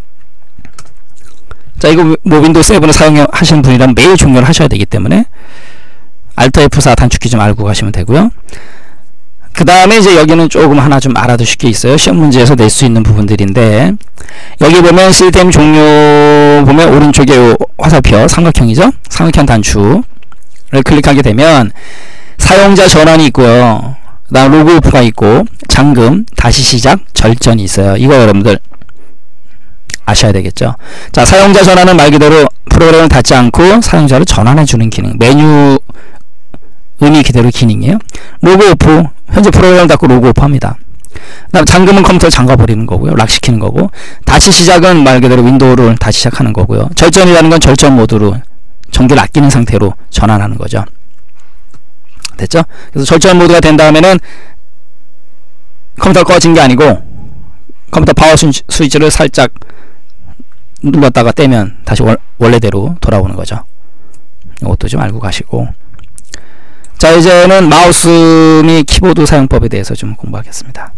A: 자, 이거 뭐 윈도우 세븐을 사용하시는 분이라면 매일 종료를 하셔야 되기 때문에 알트 에프 사 단축키 좀 알고 가시면 되고요. 그 다음에 이제 여기는 조금 하나 좀 알아두실 게 있어요. 시험 문제에서 낼 수 있는 부분들인데, 여기 보면 시스템 종료 보면 오른쪽에 요 화살표 삼각형이죠. 삼각형 단추를 클릭하게 되면 사용자 전환이 있고요. 그 다음 로그 오프가 있고 잠금, 다시 시작, 절전이 있어요. 이거 여러분들 아셔야 되겠죠. 자, 사용자 전환은 말 그대로 프로그램을 닫지 않고 사용자를 전환해 주는 기능, 메뉴 의미 그대로 기능이에요. 로그 오프, 현재 프로그램을 닫고 로그 오프 합니다. 그다음 잠금은 컴퓨터를 잠가버리는 거고요. 락 시키는 거고, 다시 시작은 말 그대로 윈도우를 다시 시작하는 거고요. 절전이라는 건 절전 모드로 전기를 아끼는 상태로 전환하는 거죠. 됐죠? 그래서 절전 모드가 된 다음에는 컴퓨터가 꺼진 게 아니고 컴퓨터 파워 스위치를 살짝 눌렀다가 떼면 다시 월, 원래대로 돌아오는 거죠. 이것도 좀 알고 가시고, 자, 이제는 마우스 및 키보드 사용법에 대해서 좀 공부하겠습니다.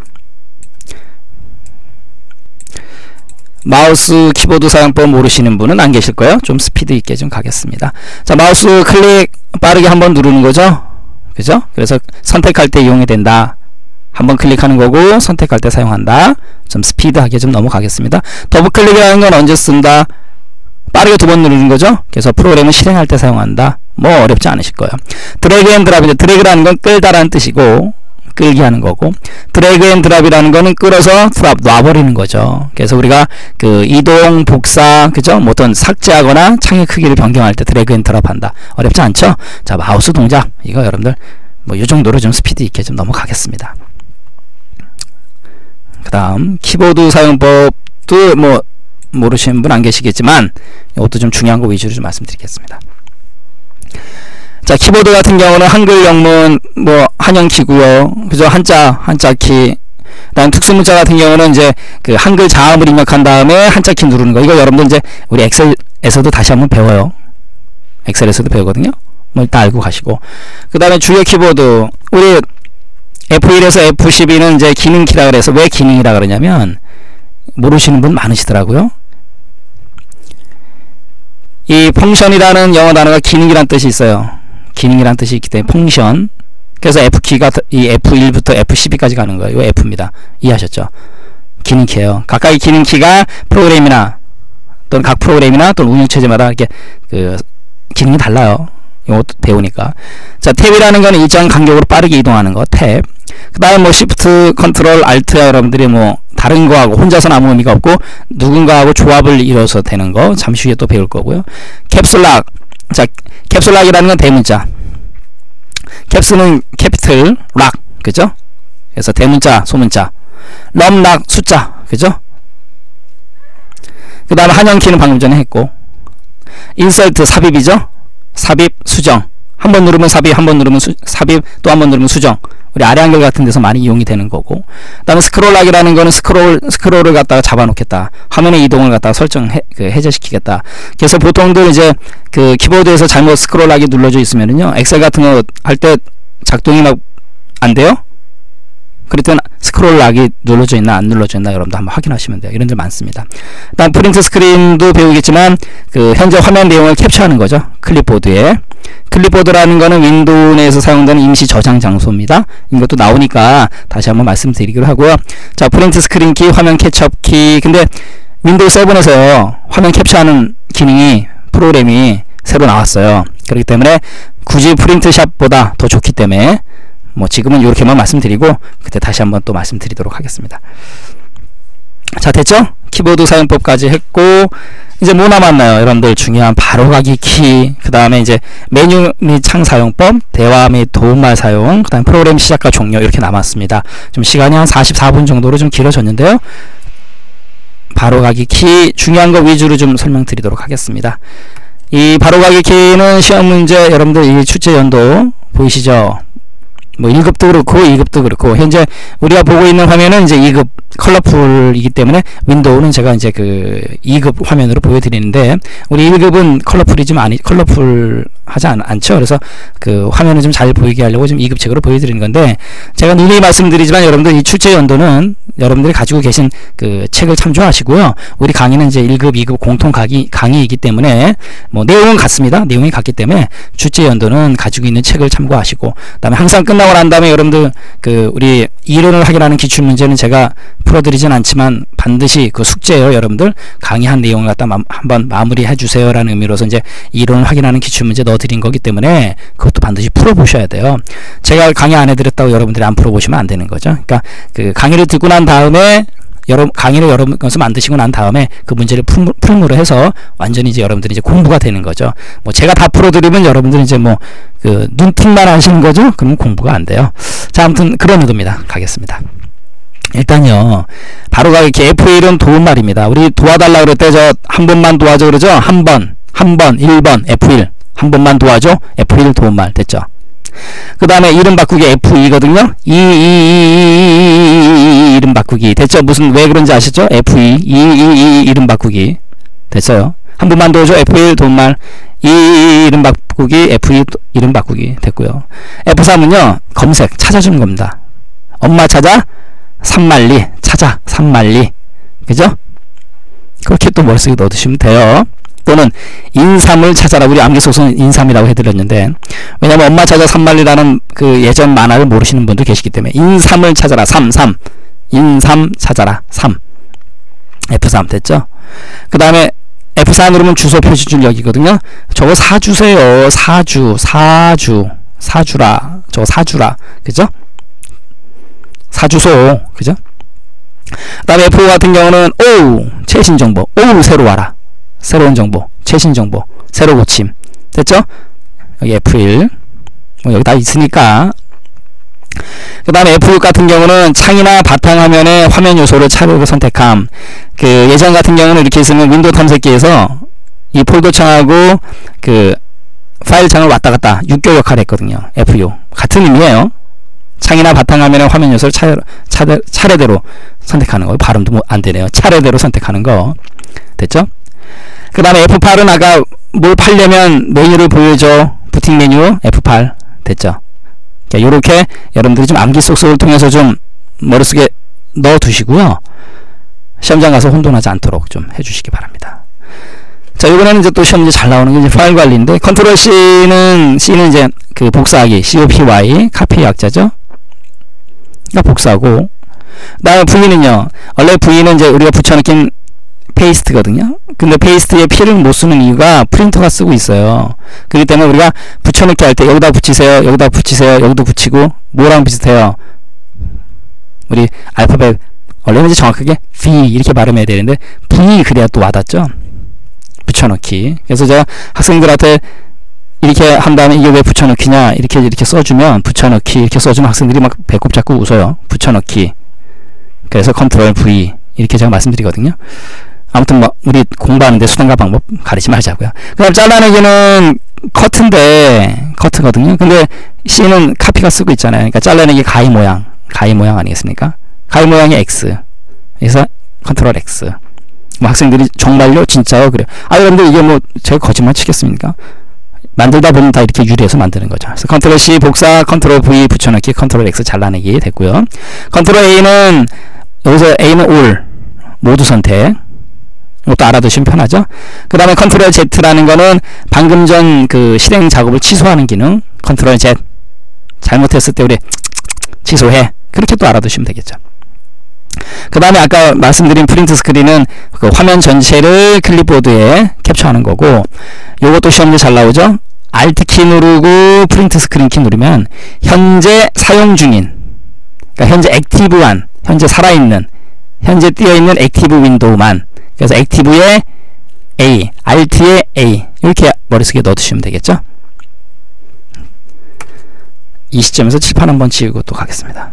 A: 마우스 키보드 사용법 모르시는 분은 안 계실 거예요. 좀 스피드 있게 좀 가겠습니다. 자, 마우스 클릭 빠르게 한번 누르는 거죠. 그죠? 그래서 선택할 때 이용이 된다. 한번 클릭하는 거고 선택할 때 사용한다. 좀 스피드하게 좀 넘어가겠습니다. 더블 클릭이라는 건 언제 쓴다? 빠르게 두 번 누르는 거죠. 그래서 프로그램을 실행할 때 사용한다. 뭐 어렵지 않으실 거예요. 드래그 앤 드랍인데, 드래그라는 건 끌다라는 뜻이고 끌기 하는 거고, 드래그 앤 드랍이라는 거는 끌어서 드랍 놔버리는 거죠. 그래서 우리가 그 이동, 복사, 그죠? 뭐 어떤 삭제하거나 창의 크기를 변경할 때 드래그 앤 드랍 한다. 어렵지 않죠? 자, 마우스 동작 이거 여러분들 뭐 이 정도로 좀 스피드 있게 좀 넘어가겠습니다. 그 다음 키보드 사용법도 뭐 모르시는 분 안 계시겠지만 이것도 좀 중요한 거 위주로 좀 말씀드리겠습니다. 자, 키보드 같은 경우는 한글 영문 뭐 한영키고요. 그죠? 한자 한자키. 그다음 특수문자 같은 경우는 이제 그 한글 자음을 입력한 다음에 한자키 누르는 거. 이거 여러분들 이제 우리 엑셀에서도 다시 한번 배워요. 엑셀에서도 배우거든요. 뭐 일단 알고 가시고. 그다음에 주요 키보드 우리 에프 일에서 에프 십이는 이제 기능키라 그래서 왜 기능이라 그러냐면 모르시는 분 많으시더라고요. 이 펑션이라는 영어 단어가 기능이란 뜻이 있어요. 기능이란 뜻이 있기 때문에 펑션. 그래서 F키가 이 에프 일부터 에프 십이까지 가는 거예요. 이거 F입니다. 이해하셨죠? 기능키예요. 각각의 기능키가 프로그램이나 또는 각 프로그램이나 또는 운영체제마다 이렇게 그 기능이 달라요. 이것도 배우니까. 자, 탭이라는 거는 일정 간격으로 빠르게 이동하는 거, 탭. 그 다음 뭐 시프트, 컨트롤, 알트야 여러분들이 뭐 다른 거하고 혼자서는 아무 의미가 없고 누군가하고 조합을 이뤄서 되는 거 잠시 후에 또 배울 거고요. 캡슐락. 자, 캡슐락이라는 건 대문자. 캡슐은 캐피털, 락. 그죠? 그래서 대문자, 소문자. 럼락, 숫자. 그죠? 그 다음에 한영키는 방금 전에 했고. 인설트, 삽입이죠? 삽입, 수정. 한 번 누르면 삽입, 한 번 누르면 수, 삽입, 또 한 번 누르면 수정. 우리 아래 한글 같은 데서 많이 이용이 되는 거고. 그 다음에 스크롤락이라는 거는 스크롤, 스크롤을 갖다가 잡아놓겠다. 화면의 이동을 갖다가 설정, 해, 그 해제시키겠다. 그래서 보통들 이제 그 키보드에서 잘못 스크롤락이 눌러져 있으면은요, 엑셀 같은 거 할 때 작동이 막 안 돼요? 그럴 때는 스크롤락이 눌러져 있나 안 눌러져 있나 여러분도 한번 확인하시면 돼요. 이런 데 많습니다. 다음 프린트 스크린도 배우겠지만 그 현재 화면 내용을 캡처하는 거죠. 클립보드에. 클립보드라는 거는 윈도우 내에서 사용되는 임시 저장 장소입니다. 이것도 나오니까 다시 한번 말씀드리기로 하고요. 자, 프린트 스크린 키, 화면 캐치업 키. 근데 윈도우 세븐에서 화면 캡처하는 기능이 프로그램이 새로 나왔어요. 그렇기 때문에 굳이 프린트샵보다 더 좋기 때문에 뭐 지금은 이렇게만 말씀드리고 그때 다시 한번 또 말씀드리도록 하겠습니다. 자, 됐죠? 키보드 사용법까지 했고 이제 뭐 남았나요? 여러분들 중요한 바로가기 키, 그 다음에 이제 메뉴 및 창 사용법, 대화 및 도움말 사용, 그 다음에 프로그램 시작과 종료 이렇게 남았습니다. 좀 시간이 한 사십사 분 정도로 좀 길어졌는데요. 바로가기 키 중요한 거 위주로 좀 설명드리도록 하겠습니다. 이 바로가기 키는 시험 문제 여러분들 이 출제 연도 보이시죠? 뭐 일 급도 그렇고 이 급도 그렇고 현재 우리가 보고 있는 화면은 이제 이 급 컬러풀이기 때문에 윈도우는 제가 이제 그 이 급 화면으로 보여드리는데 우리 일 급은 컬러풀이 좀 아니 컬러풀 하지 않, 않죠. 그래서 그 화면을 좀 잘 보이게 하려고 지금 이 급책으로 보여드리는 건데 제가 누누이 말씀드리지만 여러분들 이 출제 연도는 여러분들이 가지고 계신 그 책을 참조하시고요. 우리 강의는 이제 일 급, 이 급 공통 강의, 강의이기 때문에 뭐 내용은 같습니다. 내용이 같기 때문에 출제 연도는 가지고 있는 책을 참고하시고 그다음에 항상 끝나고 난 다음에 여러분들 그 우리 이론을 확인하는 기출 문제는 제가 풀어드리진 않지만 반드시 그 숙제예요. 여러분들 강의한 내용을 갖다 마, 한번 마무리해 주세요라는 의미로서 이제 이론을 확인하는 기출 문제 넣어드린 거기 때문에 그것도 반드시 풀어보셔야 돼요. 제가 강의 안 해드렸다고 여러분들이 안 풀어보시면 안 되는 거죠. 그러니까 그 강의를 듣고 난 다음에 여러 강의를 여러 것을 만드시고 난 다음에 그 문제를 풀, 풀무로 해서 완전히 이제 여러분들이 이제 공부가 되는 거죠. 뭐 제가 다 풀어드리면 여러분들이 이제 뭐 그 눈팅만 하시는 거죠. 그러면 공부가 안 돼요. 자, 아무튼 그런 의도입니다. 가겠습니다. 일단요, 바로 가게 에프 일은 도움말입니다. 우리 도와달라 그럴 때 저 한 번만 도와줘 그러죠. 한 번, 한 번, 일 번 에프 일 한 번만 도와줘. 에프 일 도움말 됐죠. 그 다음에 이름 바꾸기 에프 이거든요. 이, 이, 이, 이, 이름 바꾸기 됐죠. 무슨 왜 그런지 아시죠? 에프 이, 이, 이, 이 이름 바꾸기 됐어요. 한 번만 도와줘. 에프 일 도움말. 이, 이 이름 바꾸기 에프 이 이름 바꾸기 됐고요. 에프 삼은요 검색 찾아주는 겁니다. 엄마 찾아 산만리 찾아 산만리 그죠? 그렇게 또 머릿속에 넣어두시면 돼요. 또는 인삼을 찾아라. 우리 암기 속성은 인삼이라고 해드렸는데 왜냐면 엄마 찾아 산만리라는 그 예전 만화를 모르시는 분도 계시기 때문에 인삼을 찾아라. 삼, 삼 인삼 찾아라. 삼 에프 삼 됐죠? 그 다음에 에프 사 누르면 주소 표시줄 여기거든요. 저거 사주세요. 사주 사주 사주라. 저거 사주라. 그죠? 사주소. 그죠? 그 다음에 에프 오 같은 경우는 오 최신 정보. 오 새로 와라. 새로운 정보. 최신 정보. 새로 고침. 됐죠? 여기 에프 일. 뭐 여기 다 있으니까. 그 다음에 에프 육 같은 경우는 창이나 바탕화면에 화면 요소를 차별로 선택함. 그 예전 같은 경우는 이렇게 있으면 윈도우 탐색기에서 이 폴더 창하고 그 파일 창을 왔다 갔다 육교 역할을 했거든요. 에프 육. 같은 의미예요. 창이나 바탕화면에 화면 요소를 차, 차, 차례대로 선택하는 거. 발음도 뭐 안 되네요. 차례대로 선택하는 거. 됐죠? 그 다음에 에프 팔은 아까 뭘 팔려면 메뉴를 보여줘. 부팅 메뉴 에프 팔. 됐죠? 자, 요렇게 여러분들이 좀 암기 속성을 통해서 좀 머릿속에 넣어 두시고요. 시험장 가서 혼돈하지 않도록 좀 해주시기 바랍니다. 자, 이번에는 이제 또 시험 문제 잘 나오는 게 이제 파일 관리인데, 컨트롤 C는, C는 이제 그 복사하기, 씨오피와이, 카피 약자죠? 그러니까 복사하고, 그 다음에 V는요, 원래 V는 이제 우리가 붙여넣긴 페이스트거든요. 근데 페이스트에 P를 못 쓰는 이유가 프린터가 쓰고 있어요. 그렇기 때문에 우리가 붙여넣기 할 때 여기다 붙이세요, 여기다 붙이세요, 여기도 붙이고, 뭐랑 비슷해요? 우리 알파벳, 원래는 이제 정확하게 V 이렇게 발음해야 되는데, V 그래야 또 와닿죠? 붙여넣기. 그래서 제가 학생들한테 이렇게 한 다음에 이게 왜 붙여넣기냐, 이렇게 이렇게 써주면, 붙여넣기 이렇게 써주면 학생들이 막 배꼽 잡고 웃어요. 붙여넣기. 그래서 컨트롤 V. 이렇게 제가 말씀드리거든요. 아무튼 뭐 우리 공부하는데 수단과 방법 가리지 말자고요. 그 다음 잘라내기는 커트인데 커트거든요. 근데 C는 카피가 쓰고 있잖아요. 그러니까 잘라내기 가위 모양 가위 모양 아니겠습니까? 가위 모양이 X. 그래서 컨트롤 X. 뭐 학생들이 정말요? 진짜요? 그래요. 아 여러분들 이게 뭐 제가 거짓말 치겠습니까? 만들다 보면 다 이렇게 유리해서 만드는 거죠. 그래서 컨트롤 C 복사, 컨트롤 V 붙여넣기, 컨트롤 X 잘라내기 됐고요. 컨트롤 A는 여기서 A는 all 모두 선택. 이것도 알아두시면 편하죠. 그 다음에 컨트롤 Z라는 거는 방금 전 그 실행 작업을 취소하는 기능. 컨트롤 Z. 잘못했을 때 우리 취소해. 그렇게 또 알아두시면 되겠죠. 그 다음에 아까 말씀드린 프린트 스크린은 그 화면 전체를 클립보드에 캡처하는 거고, 요것도 시험지 잘 나오죠. Alt 키 누르고 프린트 스크린 키 누르면 현재 사용 중인, 그러니까 현재 액티브한, 현재 살아있는, 현재 띄어있는 액티브 윈도우만. 그래서 액티브에 A, Alt에 A 이렇게 머릿속에 넣어두시면 되겠죠. 이 시점에서 칠판 한번 지우고 또 가겠습니다.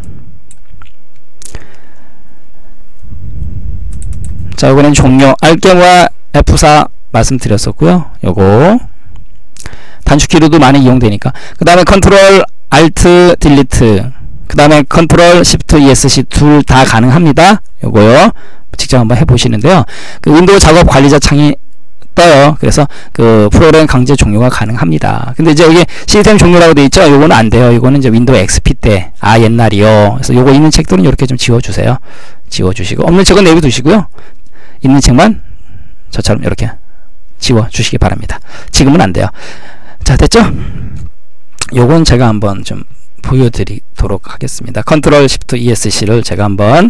A: 자, 이번엔 종료. 알게모와 에프 사 말씀드렸었고요. 요거 단축키로도 많이 이용되니까. 그 다음에 컨트롤 Alt 딜리트 그 다음에 컨트롤 Shift 이에스씨 둘 다 가능합니다. 요거요 직접 한번 해보시는데요. 그 윈도우 작업 관리자 창이 떠요. 그래서 그 프로그램 강제 종료가 가능합니다. 근데 이제 여기 시스템 종료라고 돼 있죠. 요거는 안 돼요. 요거는 이제 윈도우 엑스피 때 아 옛날이요. 그래서 요거 있는 책들은 이렇게 좀 지워주세요. 지워주시고 없는 책은 내비두시고요. 있는 책만 저처럼 이렇게 지워주시기 바랍니다. 지금은 안 돼요. 자 됐죠? 요건 제가 한번 좀 보여드리도록 하겠습니다. 컨트롤 Shift 이에스씨를 제가 한번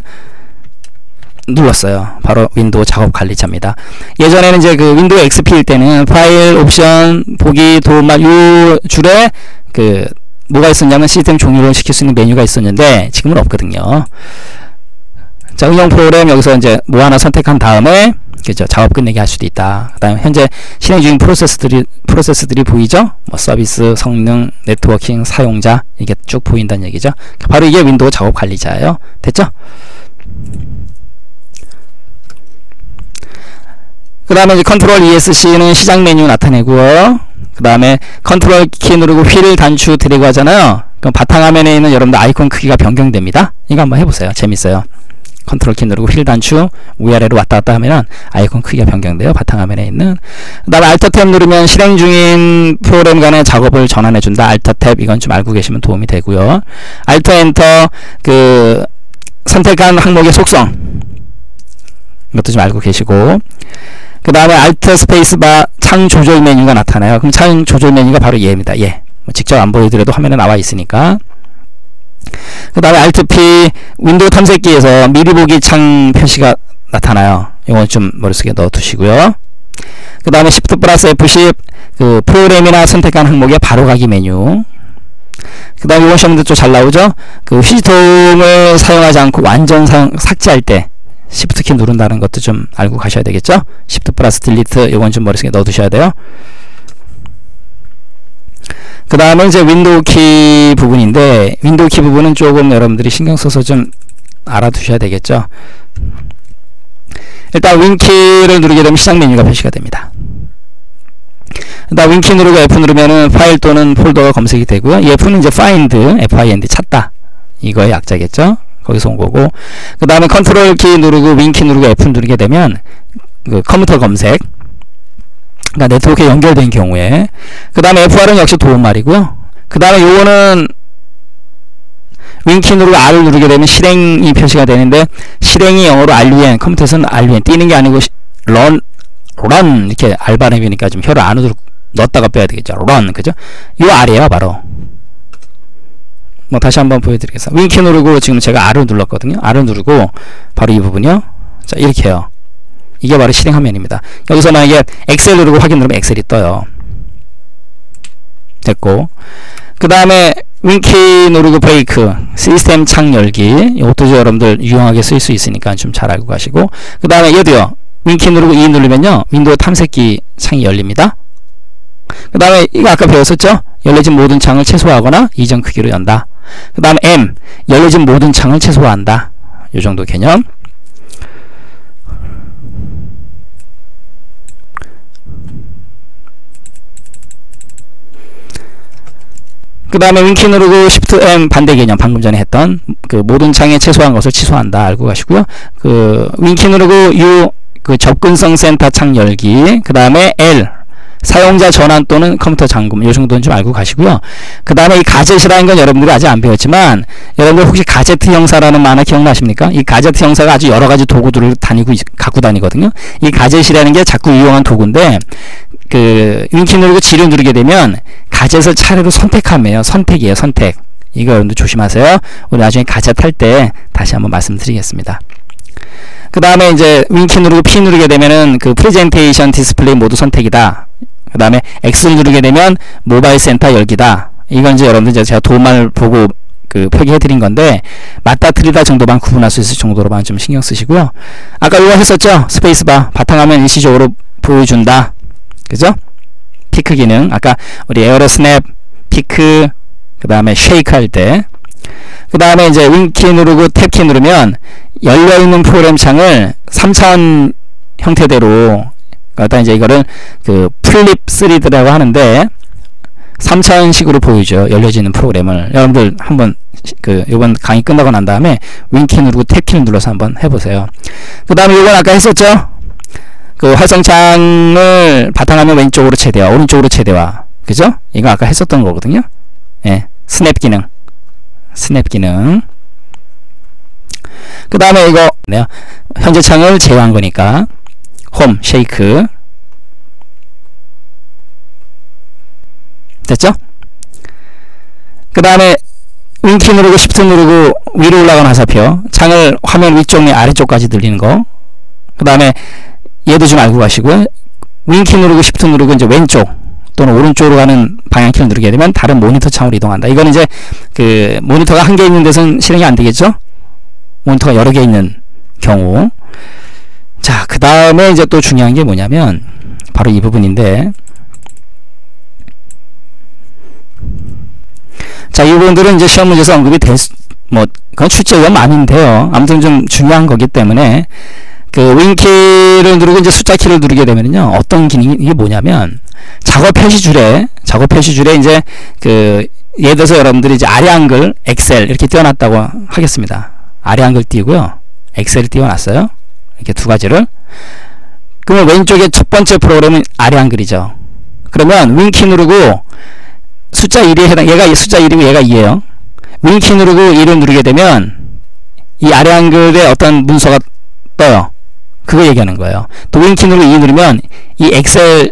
A: 눌렀어요. 바로 윈도우 작업 관리자입니다. 예전에는 이제 그 윈도우 엑스피일 때는 파일, 옵션, 보기, 도움말 요 줄에 그 뭐가 있었냐면 시스템 종료를 시킬 수 있는 메뉴가 있었는데 지금은 없거든요. 자, 응용 프로그램 여기서 이제 뭐 하나 선택한 다음에 그죠 작업 끝내게 할 수도 있다. 그 다음에 현재 실행 중인 프로세스들이 프로세스들이 보이죠? 뭐 서비스, 성능, 네트워킹, 사용자 이게 쭉 보인다는 얘기죠. 바로 이게 윈도우 작업 관리자예요. 됐죠? 그 다음에 이제 컨트롤 이에스씨는 시작 메뉴 나타내고요. 그 다음에 컨트롤 키 누르고 휠 단추 드래그 하잖아요. 그럼 바탕화면에 있는 여러분들 아이콘 크기가 변경됩니다. 이거 한번 해보세요. 재밌어요. 컨트롤 키 누르고 휠 단추 위아래로 왔다 갔다 하면은 아이콘 크기가 변경돼요. 바탕화면에 있는. 그 다음에 Alt 탭 누르면 실행 중인 프로그램 간의 작업을 전환해 준다. Alt 탭 이건 좀 알고 계시면 도움이 되고요. Alt 엔터 그 선택한 항목의 속성 이것도 좀 알고 계시고, 그 다음에 Alt 스페이스바 창 조절 메뉴가 나타나요. 그럼 창 조절 메뉴가 바로 얘입니다. 얘. 뭐 직접 안 보여드려도 화면에 나와 있으니까. 그 다음에 Alt P 윈도우 탐색기에서 미리 보기 창 표시가 나타나요. 이건 좀 머릿속에 넣어 두시고요. 그 다음에 Shift 플러스 에프 십 그 프로그램이나 선택한 항목의 바로가기 메뉴. 그 다음에 이건 시험도 좀 잘 나오죠. 그 휴지통을 사용하지 않고 완전 사용, 삭제할 때 Shift 키 누른다는 것도 좀 알고 가셔야 되겠죠. Shift 플러스 딜리트 이건 좀 머릿속에 넣어 두셔야 돼요. 그 다음에 이제 윈도우 키 부분인데, 윈도우 키 부분은 조금 여러분들이 신경 써서 좀 알아두셔야 되겠죠. 일단 윈키를 누르게 되면 시작 메뉴가 표시가 됩니다. 일단 윈키 누르고 F 누르면은 파일 또는 폴더가 검색이 되고요. 이 F는 이제 find, 에프아이엔디 찾다 이거의 약자겠죠. 거기서 온 거고, 그 다음에 컨트롤 키 누르고 윈키 누르고 F 누르게 되면 그 컴퓨터 검색, 그러니까 네트워크에 연결된 경우에, 그 다음에 에프알은 역시 도움말이고요. 그 다음에 요거는 윈키 누르고 R을 누르게 되면 실행이 표시가 되는데, 실행이 영어로 알유엔, 컴퓨터에서는 알유엔 뛰는 게 아니고 run, run 이렇게 R 발음이니까 좀 혀를 안으로 넣었다가 빼야 되겠죠. run, 그죠? 요 R이에요 바로. 뭐 다시 한번 보여드리겠습니다. 윈키 누르고 지금 제가 R을 눌렀거든요. R을 누르고 바로 이 부분이요. 자, 이렇게 해요. 이게 바로 실행 화면입니다. 여기서 만약에 엑셀 누르고 확인 누르면 엑셀이 떠요. 됐고, 그 다음에 윈키 누르고 브레이크 시스템 창 열기, 이것도 여러분들 유용하게 쓸 수 있으니까 좀 잘 알고 가시고, 그 다음에 얘도요. 윈키 누르고 E 누르면요 윈도우 탐색기 창이 열립니다. 그 다음에 이거 아까 배웠었죠. 열려진 모든 창을 최소화하거나 이전 크기로 연다. 그 다음에 M 열려진 모든 창을 최소화한다. 이 정도 개념. 그 다음에 윈키 누르고 Shift M 반대 개념, 방금 전에 했던 그 모든 창에 최소한 것을 취소한다 알고 가시고요. 그 윈키 누르고 U 그 접근성 센터 창 열기, 그 다음에 L 사용자 전환 또는 컴퓨터 잠금, 이 정도는 좀 알고 가시고요. 그 다음에 이 가젯이라는 건 여러분들이 아직 안 배웠지만, 여러분들 혹시 가제트 형사라는 만화 기억나십니까? 이 가제트 형사가 아주 여러 가지 도구들을 다니고 갖고 다니거든요. 이 가젯이라는 게 자꾸 이용한 도구인데, 그 윈키 누르고 G를 누르게 되면 가젯을 차례로 선택하며요. 선택이에요, 선택. 이거 여러분들 조심하세요. 우리 나중에 가젯 할 때 다시 한번 말씀드리겠습니다. 그 다음에 이제 윈키 누르고 P 누르게 되면은 그 프레젠테이션 디스플레이 모두 선택이다. 그 다음에 X를 누르게 되면 모바일 센터 열기다. 이건 이제 여러분들 제가 도움을 보고 그 표기해 드린 건데, 맞다 틀리다 정도만 구분할 수 있을 정도로만 좀 신경 쓰시고요. 아까 이거 했었죠. 스페이스바 바탕화면 일시적으로 보여준다. 그죠? 피크 기능, 아까 우리 에어로 스냅, 피크, 그 다음에 쉐이크 할 때, 그 다음에 이제 윈키 누르고 탭키 누르면 열려있는 프로그램 창을 삼 차원 형태대로, 일단 이제 이거를 그 플립 쓰리디라고 하는데, 삼 차원식으로 보이죠. 열려지는 프로그램을. 여러분들 한번 그 요번 강의 끝나고 난 다음에 윙키 누르고 탭키를 눌러서 한번 해보세요. 그 다음에 요건 아까 했었죠. 그 활성창을 바탕화면 왼쪽으로 최대화, 오른쪽으로 최대화, 그죠? 이거 아까 했었던 거거든요. 예, 스냅 기능, 스냅 기능. 그 다음에 이거 네, 현재 창을 제외한 거니까 홈, 쉐이크. 됐죠? 그 다음에 윙키 누르고 시프트 누르고 위로 올라가는 화살표, 창을 화면 위쪽 내 아래쪽까지 늘리는 거. 그 다음에 얘도 좀 알고 가시고요. 윙키 누르고 시프트 누르고 이제 왼쪽 또는 오른쪽으로 가는 방향키를 누르게 되면 다른 모니터 창으로 이동한다. 이건 이제 그 모니터가 한 개 있는 데서는 실행이 안 되겠죠? 모니터가 여러 개 있는 경우. 자, 그 다음에 이제 또 중요한 게 뭐냐면 바로 이 부분인데, 자, 이 부분들은 이제 시험 문제에서 언급이 될 수, 뭐, 그건 출제 위험 아닌데요. 아무튼 좀 중요한 거기 때문에, 그, 윙키를 누르고 이제 숫자 키를 누르게 되면요. 어떤 기능이, 이게 뭐냐면, 작업 표시줄에, 작업 표시줄에 이제, 그, 예를 들어서 여러분들이 이제 아래 한글, 엑셀, 이렇게 띄워놨다고 하겠습니다. 아래 한글 띄우고요. 엑셀을 띄워놨어요. 이렇게 두 가지를. 그러면 왼쪽에 첫 번째 프로그램은 아래 한글이죠. 그러면 윙키 누르고, 숫자 일에 해당, 얘가 숫자 일이고 얘가 이에요. 윙키 누르고 이를 누르게 되면 이 아래 한글에 어떤 문서가 떠요. 그거 얘기하는 거예요. 또 윙키 누르고 이 누르면 이 엑셀이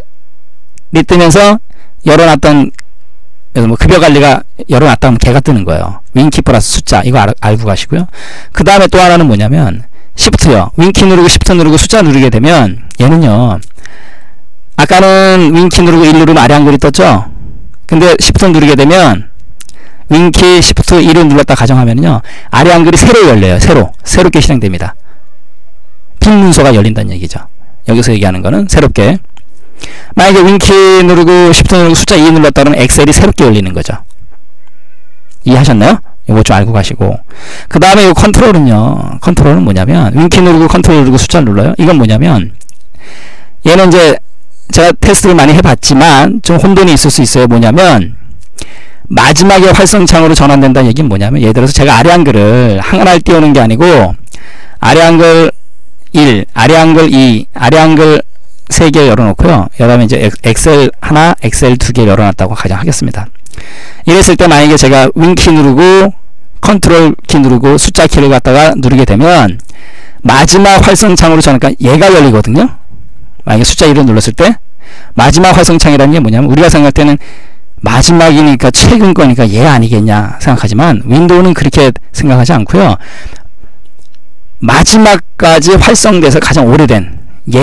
A: 뜨면서 열어놨던 뭐 급여 관리가 열어놨다 하면 걔가 뜨는 거예요. 윙키 플러스 숫자, 이거 알, 알고 가시고요. 그 다음에 또 하나는 뭐냐면 시프트요. 윙키 누르고 시프트 누르고 숫자 누르게 되면 얘는요, 아까는 윙키 누르고 일 누르면 아래 한글이 떴죠. 근데 시프트 누르게 되면 윙키 시프트 일을 눌렀다 가정하면요, 아래 한글이 새로 열려요. 새로 새롭게 실행됩니다. 빈 문서가 열린다는 얘기죠. 여기서 얘기하는 거는 새롭게. 만약에 윙키 누르고 시프트 누르고 숫자 이 눌렀다 그러면 엑셀이 새롭게 열리는 거죠. 이해하셨나요? 이거 좀 알고 가시고. 그 다음에 이 컨트롤은요, 컨트롤은 뭐냐면 윙키 누르고 컨트롤 누르고 숫자를 눌러요. 이건 뭐냐면 얘는 이제 제가 테스트를 많이 해봤지만 좀 혼돈이 있을 수 있어요. 뭐냐면 마지막에 활성창으로 전환된다는 얘기는 뭐냐면, 예를 들어서 제가 아래 한글을 하나를 띄우는 게 아니고 아래 한글 일, 아래 한글 이, 아래 한글 세 개 열어놓고요. 여러분 이제 엑셀 하나, 엑셀 두 개 열어놨다고 가정하겠습니다. 이랬을 때 만약에 제가 윙키 누르고 컨트롤 키 누르고 숫자 키를 갖다가 누르게 되면 마지막 활성창으로 전환하니까 얘가 열리거든요. 만약에 숫자 일을 눌렀을 때 마지막 활성창이라는 게 뭐냐면, 우리가 생각할 때는 마지막이니까 최근 거니까 얘 아니겠냐 생각하지만 윈도우는 그렇게 생각하지 않고요. 마지막까지 활성돼서 가장 오래된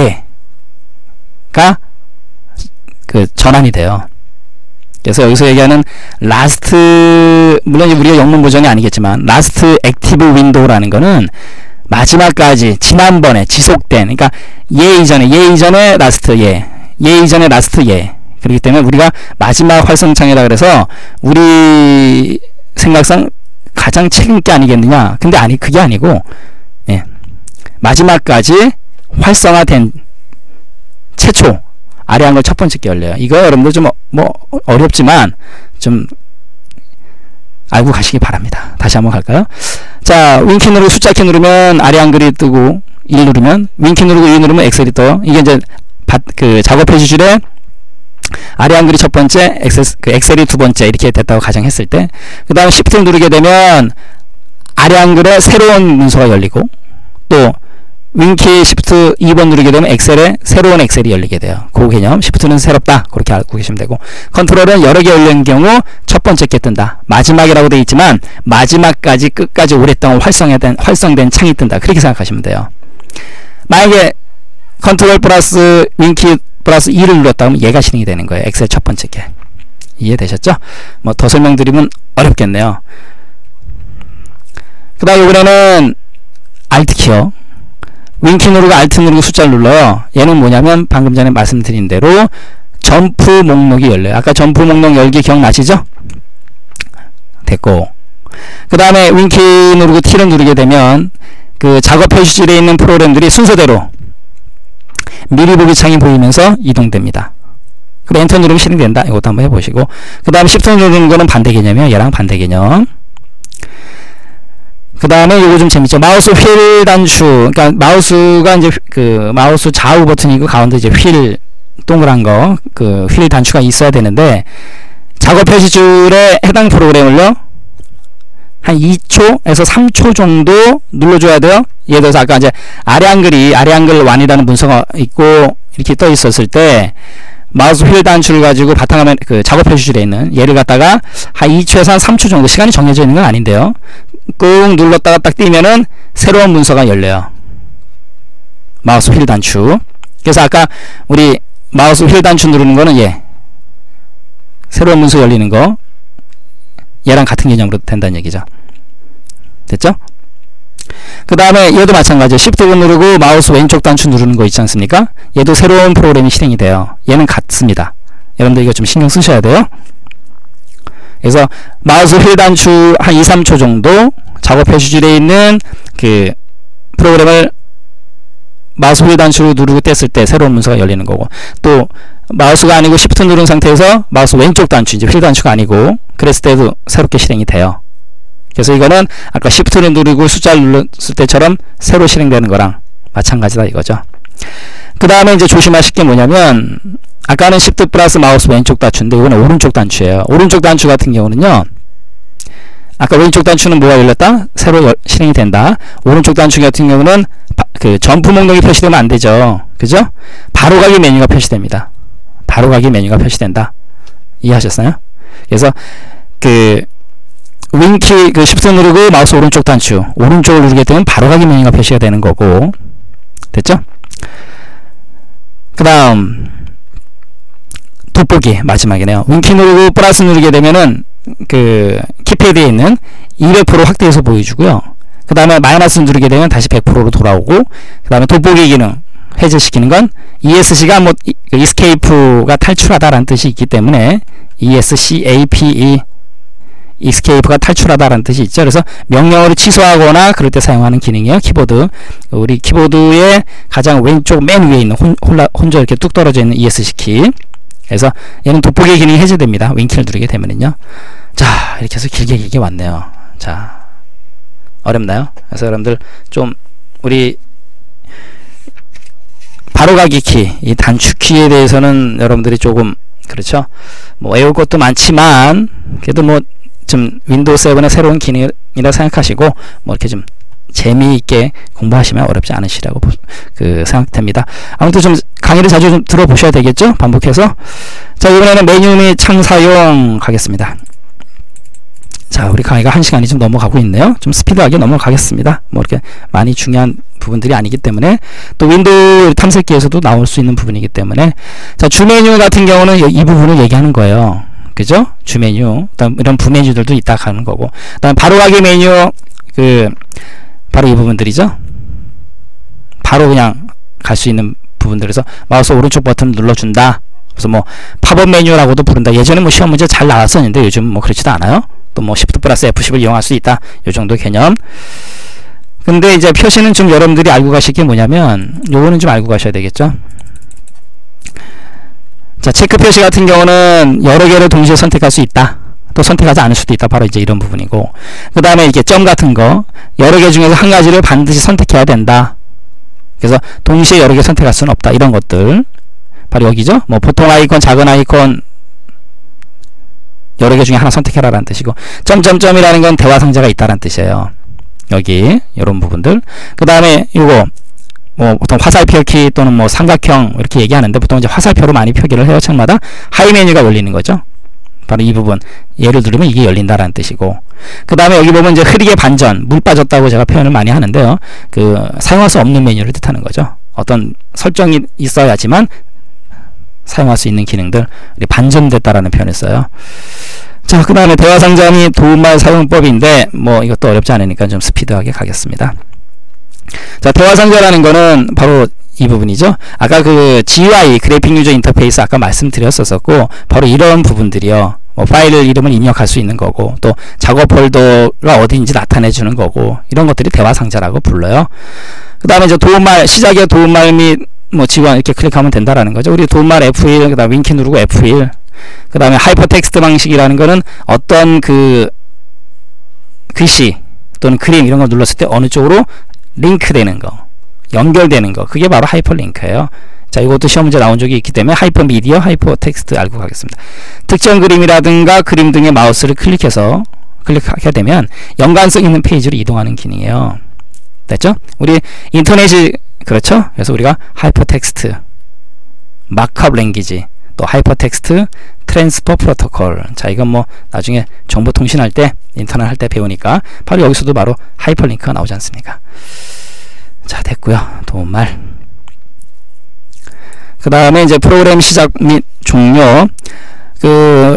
A: 얘가 그 전환이 돼요. 그래서 여기서 얘기하는 라스트, 물론 우리가 영문 버전이 아니겠지만 라스트 액티브 윈도우라는 거는 마지막까지 지난번에 지속된, 그러니까 얘 이전에 얘 이전에 라스트 얘, 얘 이전에 라스트 얘. 그렇기 때문에 우리가 마지막 활성창이라 그래서 우리 생각상 가장 최근 게 아니겠느냐. 근데 아니, 그게 아니고, 예, 마지막까지 활성화된 최초 아래 한글 첫 번째 게 열려요. 이거 여러분들 좀 뭐 어렵지만 좀 알고 가시기 바랍니다. 다시 한번 갈까요? 자, 윙키 누르고 숫자 키 누르면 아래 한글이 뜨고, 일 누르면, 윙키 누르고 이 누르면 엑셀이 떠요. 이게 이제 바, 그 작업 표시줄에 아래 한글이 첫 번째, 엑셀, 그 엑셀이 두 번째 이렇게 됐다고 가정했을 때, 그 다음에 시프트를 누르게 되면 아래 한글에 새로운 문서가 열리고, 또 윙키 시프트 이 번 누르게 되면 엑셀에 새로운 엑셀이 열리게 돼요. 그 개념, 시프트는 새롭다, 그렇게 알고 계시면 되고, 컨트롤은 여러 개 열린 경우 첫 번째 게 뜬다. 마지막이라고 되어 있지만 마지막까지 끝까지 오랫동안 활성화된, 활성된 창이 뜬다, 그렇게 생각하시면 돼요. 만약에 컨트롤 플러스 윙키 플러스 이를 눌렀다 하면 얘가 실행이 되는 거예요. 엑셀 첫 번째 게. 이해되셨죠? 뭐 더 설명드리면 어렵겠네요. 그 다음 이번에는 알트 키요. 윙키 누르고 알트 누르고 숫자를 눌러요. 얘는 뭐냐면 방금 전에 말씀드린 대로 점프 목록이 열려요. 아까 점프 목록 열기 기억나시죠? 됐고, 그 다음에 윙키 누르고 T를 누르게 되면 그 작업 표시줄에 있는 프로그램들이 순서대로 미리 보기 창이 보이면서 이동됩니다. 그럼 엔터 누르면 실행된다. 이것도 한번 해보시고, 그 다음에 시프트 누르는 거는 반대 개념이에요. 얘랑 반대 개념. 그 다음에 요거 좀 재밌죠. 마우스 휠 단추. 그러니까 마우스가 이제 그 마우스 좌우 버튼이고 가운데 이제 휠 동그란 거, 그 휠 단추가 있어야 되는데, 작업 표시줄에 해당 프로그램을요 한 이 초에서 삼 초 정도 눌러줘야 돼요. 예를 들어서 아까 이제 아래 한글이 아래 한글 일이라는 문서가 있고 이렇게 떠 있었을 때 마우스 휠 단추를 가지고 바탕화면 그 작업 표시줄에 있는 얘를 갖다가 한 이 초에서 한 삼 초 정도, 시간이 정해져 있는 건 아닌데요, 꾹 눌렀다가 딱 띄면은 새로운 문서가 열려요. 마우스 휠 단추. 그래서 아까 우리 마우스 휠 단추 누르는 거는 얘 새로운 문서 열리는 거, 얘랑 같은 개념으로 된다는 얘기죠. 됐죠? 그 다음에 얘도 마찬가지예요. 시프트 누르고 마우스 왼쪽 단추 누르는 거 있지 않습니까? 얘도 새로운 프로그램이 실행이 돼요. 얘는 같습니다. 여러분들 이거 좀 신경 쓰셔야 돼요. 그래서 마우스 휠 단추 한 이, 삼 초 정도 작업 표시줄에 있는 그 프로그램을 마우스 휠 단추로 누르고 뗐을 때 새로운 문서가 열리는 거고, 또 마우스가 아니고 시프트 누른 상태에서 마우스 왼쪽 단추, 이제 휠 단추가 아니고 그랬을 때도 새롭게 실행이 돼요. 그래서 이거는 아까 시프트를 누르고 숫자를 눌렀을 때처럼 새로 실행되는 거랑 마찬가지다 이거죠. 그 다음에 이제 조심하실 게 뭐냐면, 아까는 시프트 플러스 마우스 왼쪽 단추인데 이거는 오른쪽 단추예요. 오른쪽 단추 같은 경우는요, 아까 왼쪽 단추는 뭐가 열렸다? 새로 열, 실행이 된다. 오른쪽 단추 같은 경우는 바, 그 점프 목록이 표시되면 안 되죠. 그죠? 바로가기 메뉴가 표시됩니다. 바로가기 메뉴가 표시된다. 이해하셨어요? 그래서 그 윙키 그 시프트 누르고 마우스 오른쪽 단추, 오른쪽을 누르게 되면 바로가기 메뉴가 표시가 되는 거고. 됐죠? 그 다음 돋보기 마지막이네요. 윙키 누르고 플러스 누르게 되면은 그 키패드에 있는 이백 퍼센트 확대해서 보여주고요. 그 다음에 마이너스 누르게 되면 다시 백 퍼센트로 돌아오고, 그 다음에 돋보기 기능 해제시키는 건 이에스씨가 뭐 escape가 탈출하다라는 뜻이 있기 때문에 escape escape가 탈출하다라는 뜻이 있죠. 그래서 명령어를 취소하거나 그럴 때 사용하는 기능이에요. 키보드, 우리 키보드의 가장 왼쪽 맨 위에 있는 혼, 혼라, 혼자 이렇게 뚝 떨어져 있는 이에스씨 키. 그래서 얘는 돋보기 기능이 해제됩니다. 윙키를 누르게 되면은요. 자, 이렇게 해서 길게 길게 왔네요. 자, 어렵나요? 그래서 여러분들 좀 우리 바로가기 키, 이 단축 키에 대해서는 여러분들이 조금 그렇죠, 뭐 외울 것도 많지만 그래도 뭐 좀 윈도우 세븐의 새로운 기능이라 생각하시고 뭐 이렇게 좀 재미있게 공부하시면 어렵지 않으시라고 그 생각됩니다. 아무튼 좀 강의를 자주 좀 들어보셔야 되겠죠? 반복해서. 자, 이번에는 메뉴 및 창 사용 가겠습니다. 자, 우리 강의가 한 시간이 좀 넘어가고 있네요. 좀 스피드하게 넘어가겠습니다. 뭐 이렇게 많이 중요한 부분들이 아니기 때문에, 또 윈도우 탐색기에서도 나올 수 있는 부분이기 때문에. 자, 주 메뉴 같은 경우는 이 부분을 얘기하는 거예요. 그죠? 주 메뉴, 그다음 이런 부메뉴들도 있다 하는 거고, 그다음 바로가기 메뉴, 그 바로 이 부분들이죠. 바로 그냥 갈 수 있는 부분들에서 마우스 오른쪽 버튼을 눌러준다. 그래서 뭐 팝업 메뉴라고도 부른다. 예전에 뭐 시험 문제 잘 나왔었는데 요즘 뭐 그렇지도 않아요. 또 뭐 시프트 플러스 에프 십을 이용할 수 있다. 요 정도 개념. 근데 이제 표시는 좀 여러분들이 알고 가실 게 뭐냐면, 요거는 좀 알고 가셔야 되겠죠. 자, 체크 표시 같은 경우는 여러 개를 동시에 선택할 수 있다. 또 선택하지 않을 수도 있다. 바로 이제 이런 부분이고, 그 다음에 이게 점 같은 거 여러 개 중에서 한 가지를 반드시 선택해야 된다. 그래서 동시에 여러 개 선택할 수는 없다. 이런 것들 바로 여기죠. 뭐 보통 아이콘, 작은 아이콘 여러 개 중에 하나 선택해라 라는 뜻이고, 점점점이라는 건 대화 상자가 있다라는 뜻이에요. 여기 이런 부분들. 그 다음에 이거 뭐 보통 화살표 키 또는 뭐 삼각형 이렇게 얘기하는데, 보통 이제 화살표로 많이 표기를 해요. 창마다 하이 메뉴가 열리는 거죠. 바로 이 부분, 얘를 누르면 이게 열린다라는 뜻이고, 그 다음에 여기 보면 이제 흐리게 반전, 물 빠졌다고 제가 표현을 많이 하는데요. 그 사용할 수 없는 메뉴를 뜻하는 거죠. 어떤 설정이 있어야지만 사용할 수 있는 기능들, 반전됐다라는 표현을 써요. 자, 그 다음에 대화 상자 및 도움말 사용법인데 뭐 이것도 어렵지 않으니까 좀 스피드하게 가겠습니다. 자, 대화 상자라는 거는 바로 이 부분이죠. 아까 그 지유아이 그래픽 유저 인터페이스 아까 말씀드렸었고, 바로 이런 부분들이요. 뭐 파일 이름을 입력할 수 있는 거고, 또 작업 폴더가 어디인지 나타내 주는 거고, 이런 것들이 대화 상자라고 불러요. 그 다음에 이제 도움말, 시작의 도움말 및 뭐 지원 이렇게 클릭하면 된다라는 거죠. 우리 도움말 에프 일, 그 다음 윙키 누르고 에프 일, 그 다음에 하이퍼텍스트 방식이라는 거는 어떤 그 글씨 또는 그림 이런 걸 눌렀을 때 어느 쪽으로 링크되는 거, 연결되는 거, 그게 바로 하이퍼링크예요. 자, 이것도 시험 문제 나온 적이 있기 때문에 하이퍼미디어, 하이퍼텍스트 알고 가겠습니다. 특정 그림이라든가 그림 등의 마우스를 클릭해서 클릭하게 되면 연관성 있는 페이지로 이동하는 기능이에요. 됐죠? 우리 인터넷이 그렇죠? 그래서 우리가 하이퍼텍스트, 마크업 랭귀지, 또 하이퍼텍스트 트랜스퍼 프로토콜. 자, 이건 뭐 나중에 정보통신할 때, 인터넷 할 때 배우니까 바로 여기서도 바로 하이퍼링크가 나오지 않습니까? 자, 됐고요. 도움말. 그 다음에 이제 프로그램 시작 및 종료. 그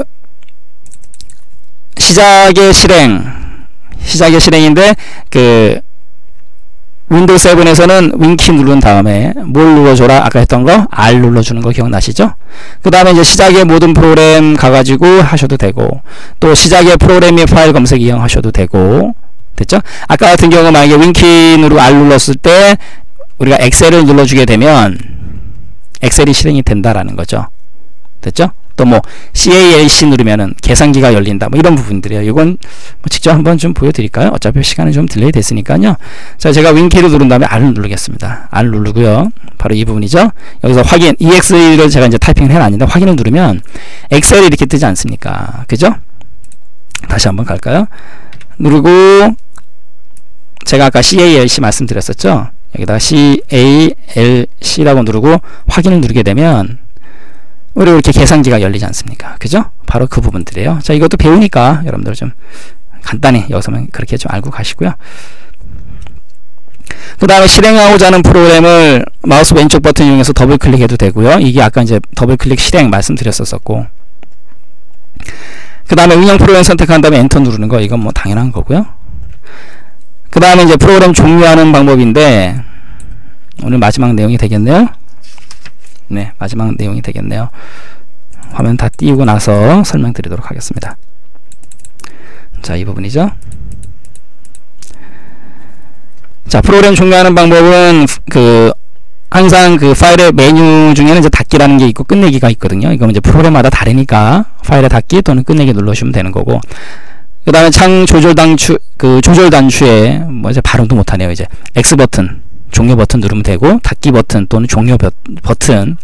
A: 시작의 실행, 시작의 실행인데 그 윈도우 세븐에서는 윙키 누른 다음에 뭘 눌러줘라? 아까 했던 거 알 눌러주는 거 기억나시죠? 그 다음에 이제 시작의 모든 프로그램 가가지고 하셔도 되고, 또 시작의 프로그램 및 파일 검색 이용하셔도 되고, 됐죠? 아까 같은 경우 만약에 윙키 누르고 알 눌렀을 때 우리가 엑셀을 눌러주게 되면 엑셀이 실행이 된다라는 거죠. 됐죠? 또 뭐 cal 누르면은 계산기가 열린다, 뭐 이런 부분들이에요. 이건 뭐 직접 한번 좀 보여드릴까요? 어차피 시간이 좀 딜레이 됐으니까요. 자, 제가 윙키를 누른 다음에 R을 누르겠습니다. R 누르고요. 바로 이 부분이죠. 여기서 확인, ex를 제가 이제 타이핑을 해놨는데 확인을 누르면 엑셀이 이렇게 뜨지 않습니까? 그죠? 다시 한번 갈까요? 누르고 제가 아까 cal 말씀드렸었죠? 여기다가 calc라고 누르고 확인을 누르게 되면 우리 이렇게 계산기가 열리지 않습니까? 그죠? 바로 그 부분들이에요. 자, 이것도 배우니까 여러분들 좀 간단히 여기서만 그렇게 좀 알고 가시고요. 그 다음에 실행하고자 하는 프로그램을 마우스 왼쪽 버튼 이용해서 더블 클릭해도 되고요. 이게 아까 이제 더블 클릭 실행 말씀드렸었고, 그 다음에 운영 프로그램 선택한 다음에 엔터 누르는 거, 이건 뭐 당연한 거고요. 그 다음에 이제 프로그램 종료하는 방법인데 오늘 마지막 내용이 되겠네요. 네, 마지막 내용이 되겠네요. 화면 다 띄우고 나서 설명드리도록 하겠습니다. 자, 이 부분이죠. 자, 프로그램 종료하는 방법은 그 항상 그 파일의 메뉴 중에는 이제 닫기라는 게 있고 끝내기가 있거든요. 이건 이제 프로그램마다 다르니까 파일의 닫기 또는 끝내기 눌러주시면 되는 거고, 그 다음에 창 조절 단추, 그 조절 단추에 뭐 이제 발음도 못하네요. 이제 X 버튼, 종료 버튼 누르면 되고, 닫기 버튼 또는 종료 버튼,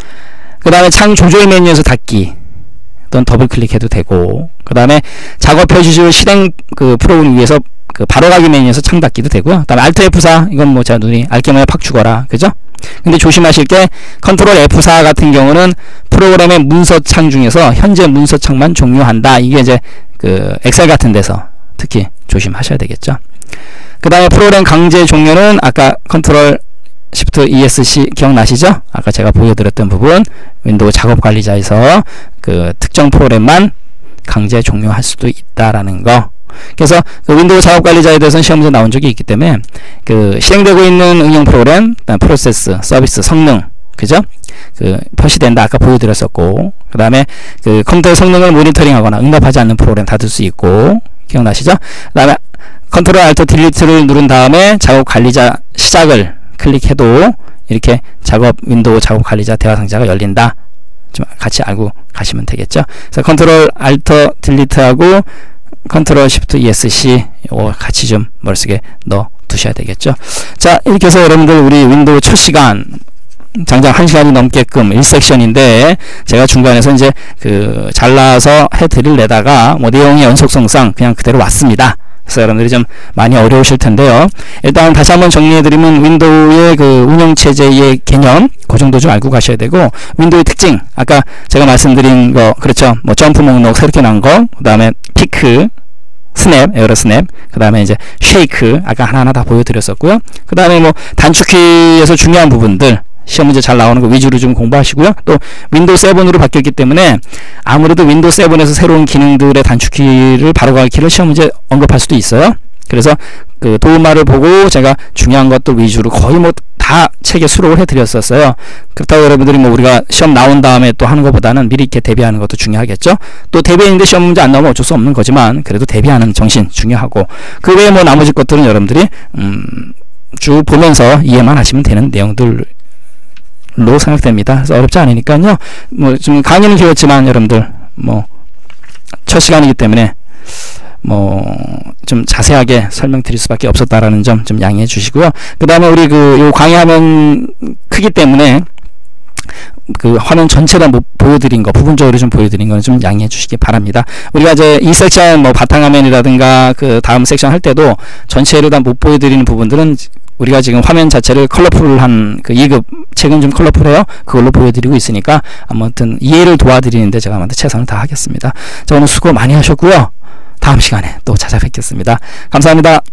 A: 그 다음에 창 조절 메뉴에서 닫기 또는 더블 클릭해도 되고, 그 다음에 작업 표시줄 실행 그 프로그램 위에서 그 바로가기 메뉴에서 창 닫기도 되고요. 그 다음에 알트 에프 사, 이건 뭐 제가 눈이 알게모에 팍 죽어라, 그죠? 근데 조심하실 게 컨트롤 에프 사 같은 경우는 프로그램의 문서창 중에서 현재 문서창만 종료한다. 이게 이제 그 엑셀 같은 데서 특히 조심하셔야 되겠죠. 그 다음에 프로그램 강제 종료는 아까 컨트롤 시프트 이에스씨 기억나시죠? 아까 제가 보여드렸던 부분, 윈도우 작업 관리자에서 그 특정 프로그램만 강제 종료할 수도 있다라는 거. 그래서 그 윈도우 작업 관리자에 대해서는 시험 문제 나온 적이 있기 때문에 그 실행되고 있는 응용 프로그램, 프로세스, 서비스, 성능, 그죠? 그 표시된다 아까 보여드렸었고, 그 다음에 그 컴퓨터의 성능을 모니터링하거나 응답하지 않는 프로그램 닫을 수 있고, 기억나시죠? 그 다음에 컨트롤 알트 딜리트를 누른 다음에 작업 관리자 시작을 클릭해도 이렇게 작업 윈도우 작업 관리자 대화 상자가 열린다. 좀 같이 알고 가시면 되겠죠. 그래서 컨트롤 알트 딜리트하고 컨트롤 시프트 이에스씨 이거 같이 좀 머릿속에 넣어 두셔야 되겠죠. 자, 이렇게 해서 여러분들 우리 윈도우 첫 시간 장장 한 시간이 넘게끔 일 섹션인데 제가 중간에서 이제 그 잘라서 해드릴래다가 뭐 내용의 연속성상 그냥 그대로 왔습니다. 그래서 여러분들이 좀 많이 어려우실 텐데요. 일단 다시 한번 정리해드리면 윈도우의 그 운영체제의 개념 그 정도 좀 알고 가셔야 되고, 윈도우의 특징 아까 제가 말씀드린 거 그렇죠. 뭐 점프 목록 새롭게 나온 거, 그 다음에 피크, 스냅, 에어로 스냅, 그 다음에 이제 쉐이크 아까 하나하나 다 보여드렸었고요. 그 다음에 뭐 단축키에서 중요한 부분들 시험 문제 잘 나오는 거 위주로 좀 공부하시고요. 또 윈도우 세븐으로 바뀌었기 때문에 아무래도 윈도우 세븐에서 새로운 기능들의 단축키를 바로가기 키를 시험 문제 언급할 수도 있어요. 그래서 그 도움말을 보고 제가 중요한 것들 위주로 거의 뭐 다 책에 수록을 해드렸었어요. 그렇다고 여러분들이 뭐 우리가 시험 나온 다음에 또 하는 것보다는 미리 이렇게 대비하는 것도 중요하겠죠. 또 대비했는데 시험 문제 안 나오면 어쩔 수 없는 거지만 그래도 대비하는 정신 중요하고, 그 외에 뭐 나머지 것들은 여러분들이 음, 쭉 보면서 이해만 하시면 되는 내용들 로 생각됩니다. 그래서 어렵지 않으니까요. 뭐 좀 강의는 길었지만 여러분들 뭐 첫 시간이기 때문에 뭐 좀 자세하게 설명드릴 수밖에 없었다라는 점 좀 양해해 주시고요. 그 다음에 우리 그 요 강의화면 크기 때문에 그 화면 전체를 못 보여드린 거, 부분적으로 좀 보여드린 거는 좀 양해해 주시기 바랍니다. 우리가 이제 이 섹션 뭐 바탕화면이라든가 그 다음 섹션 할 때도 전체를 다 못 보여드리는 부분들은 우리가 지금 화면 자체를 컬러풀한 그 이 급 책은 좀 컬러풀해요. 그걸로 보여드리고 있으니까 아무튼 이해를 도와드리는데 제가 아무튼 최선을 다하겠습니다. 자, 오늘 수고 많이 하셨고요. 다음 시간에 또 찾아뵙겠습니다. 감사합니다.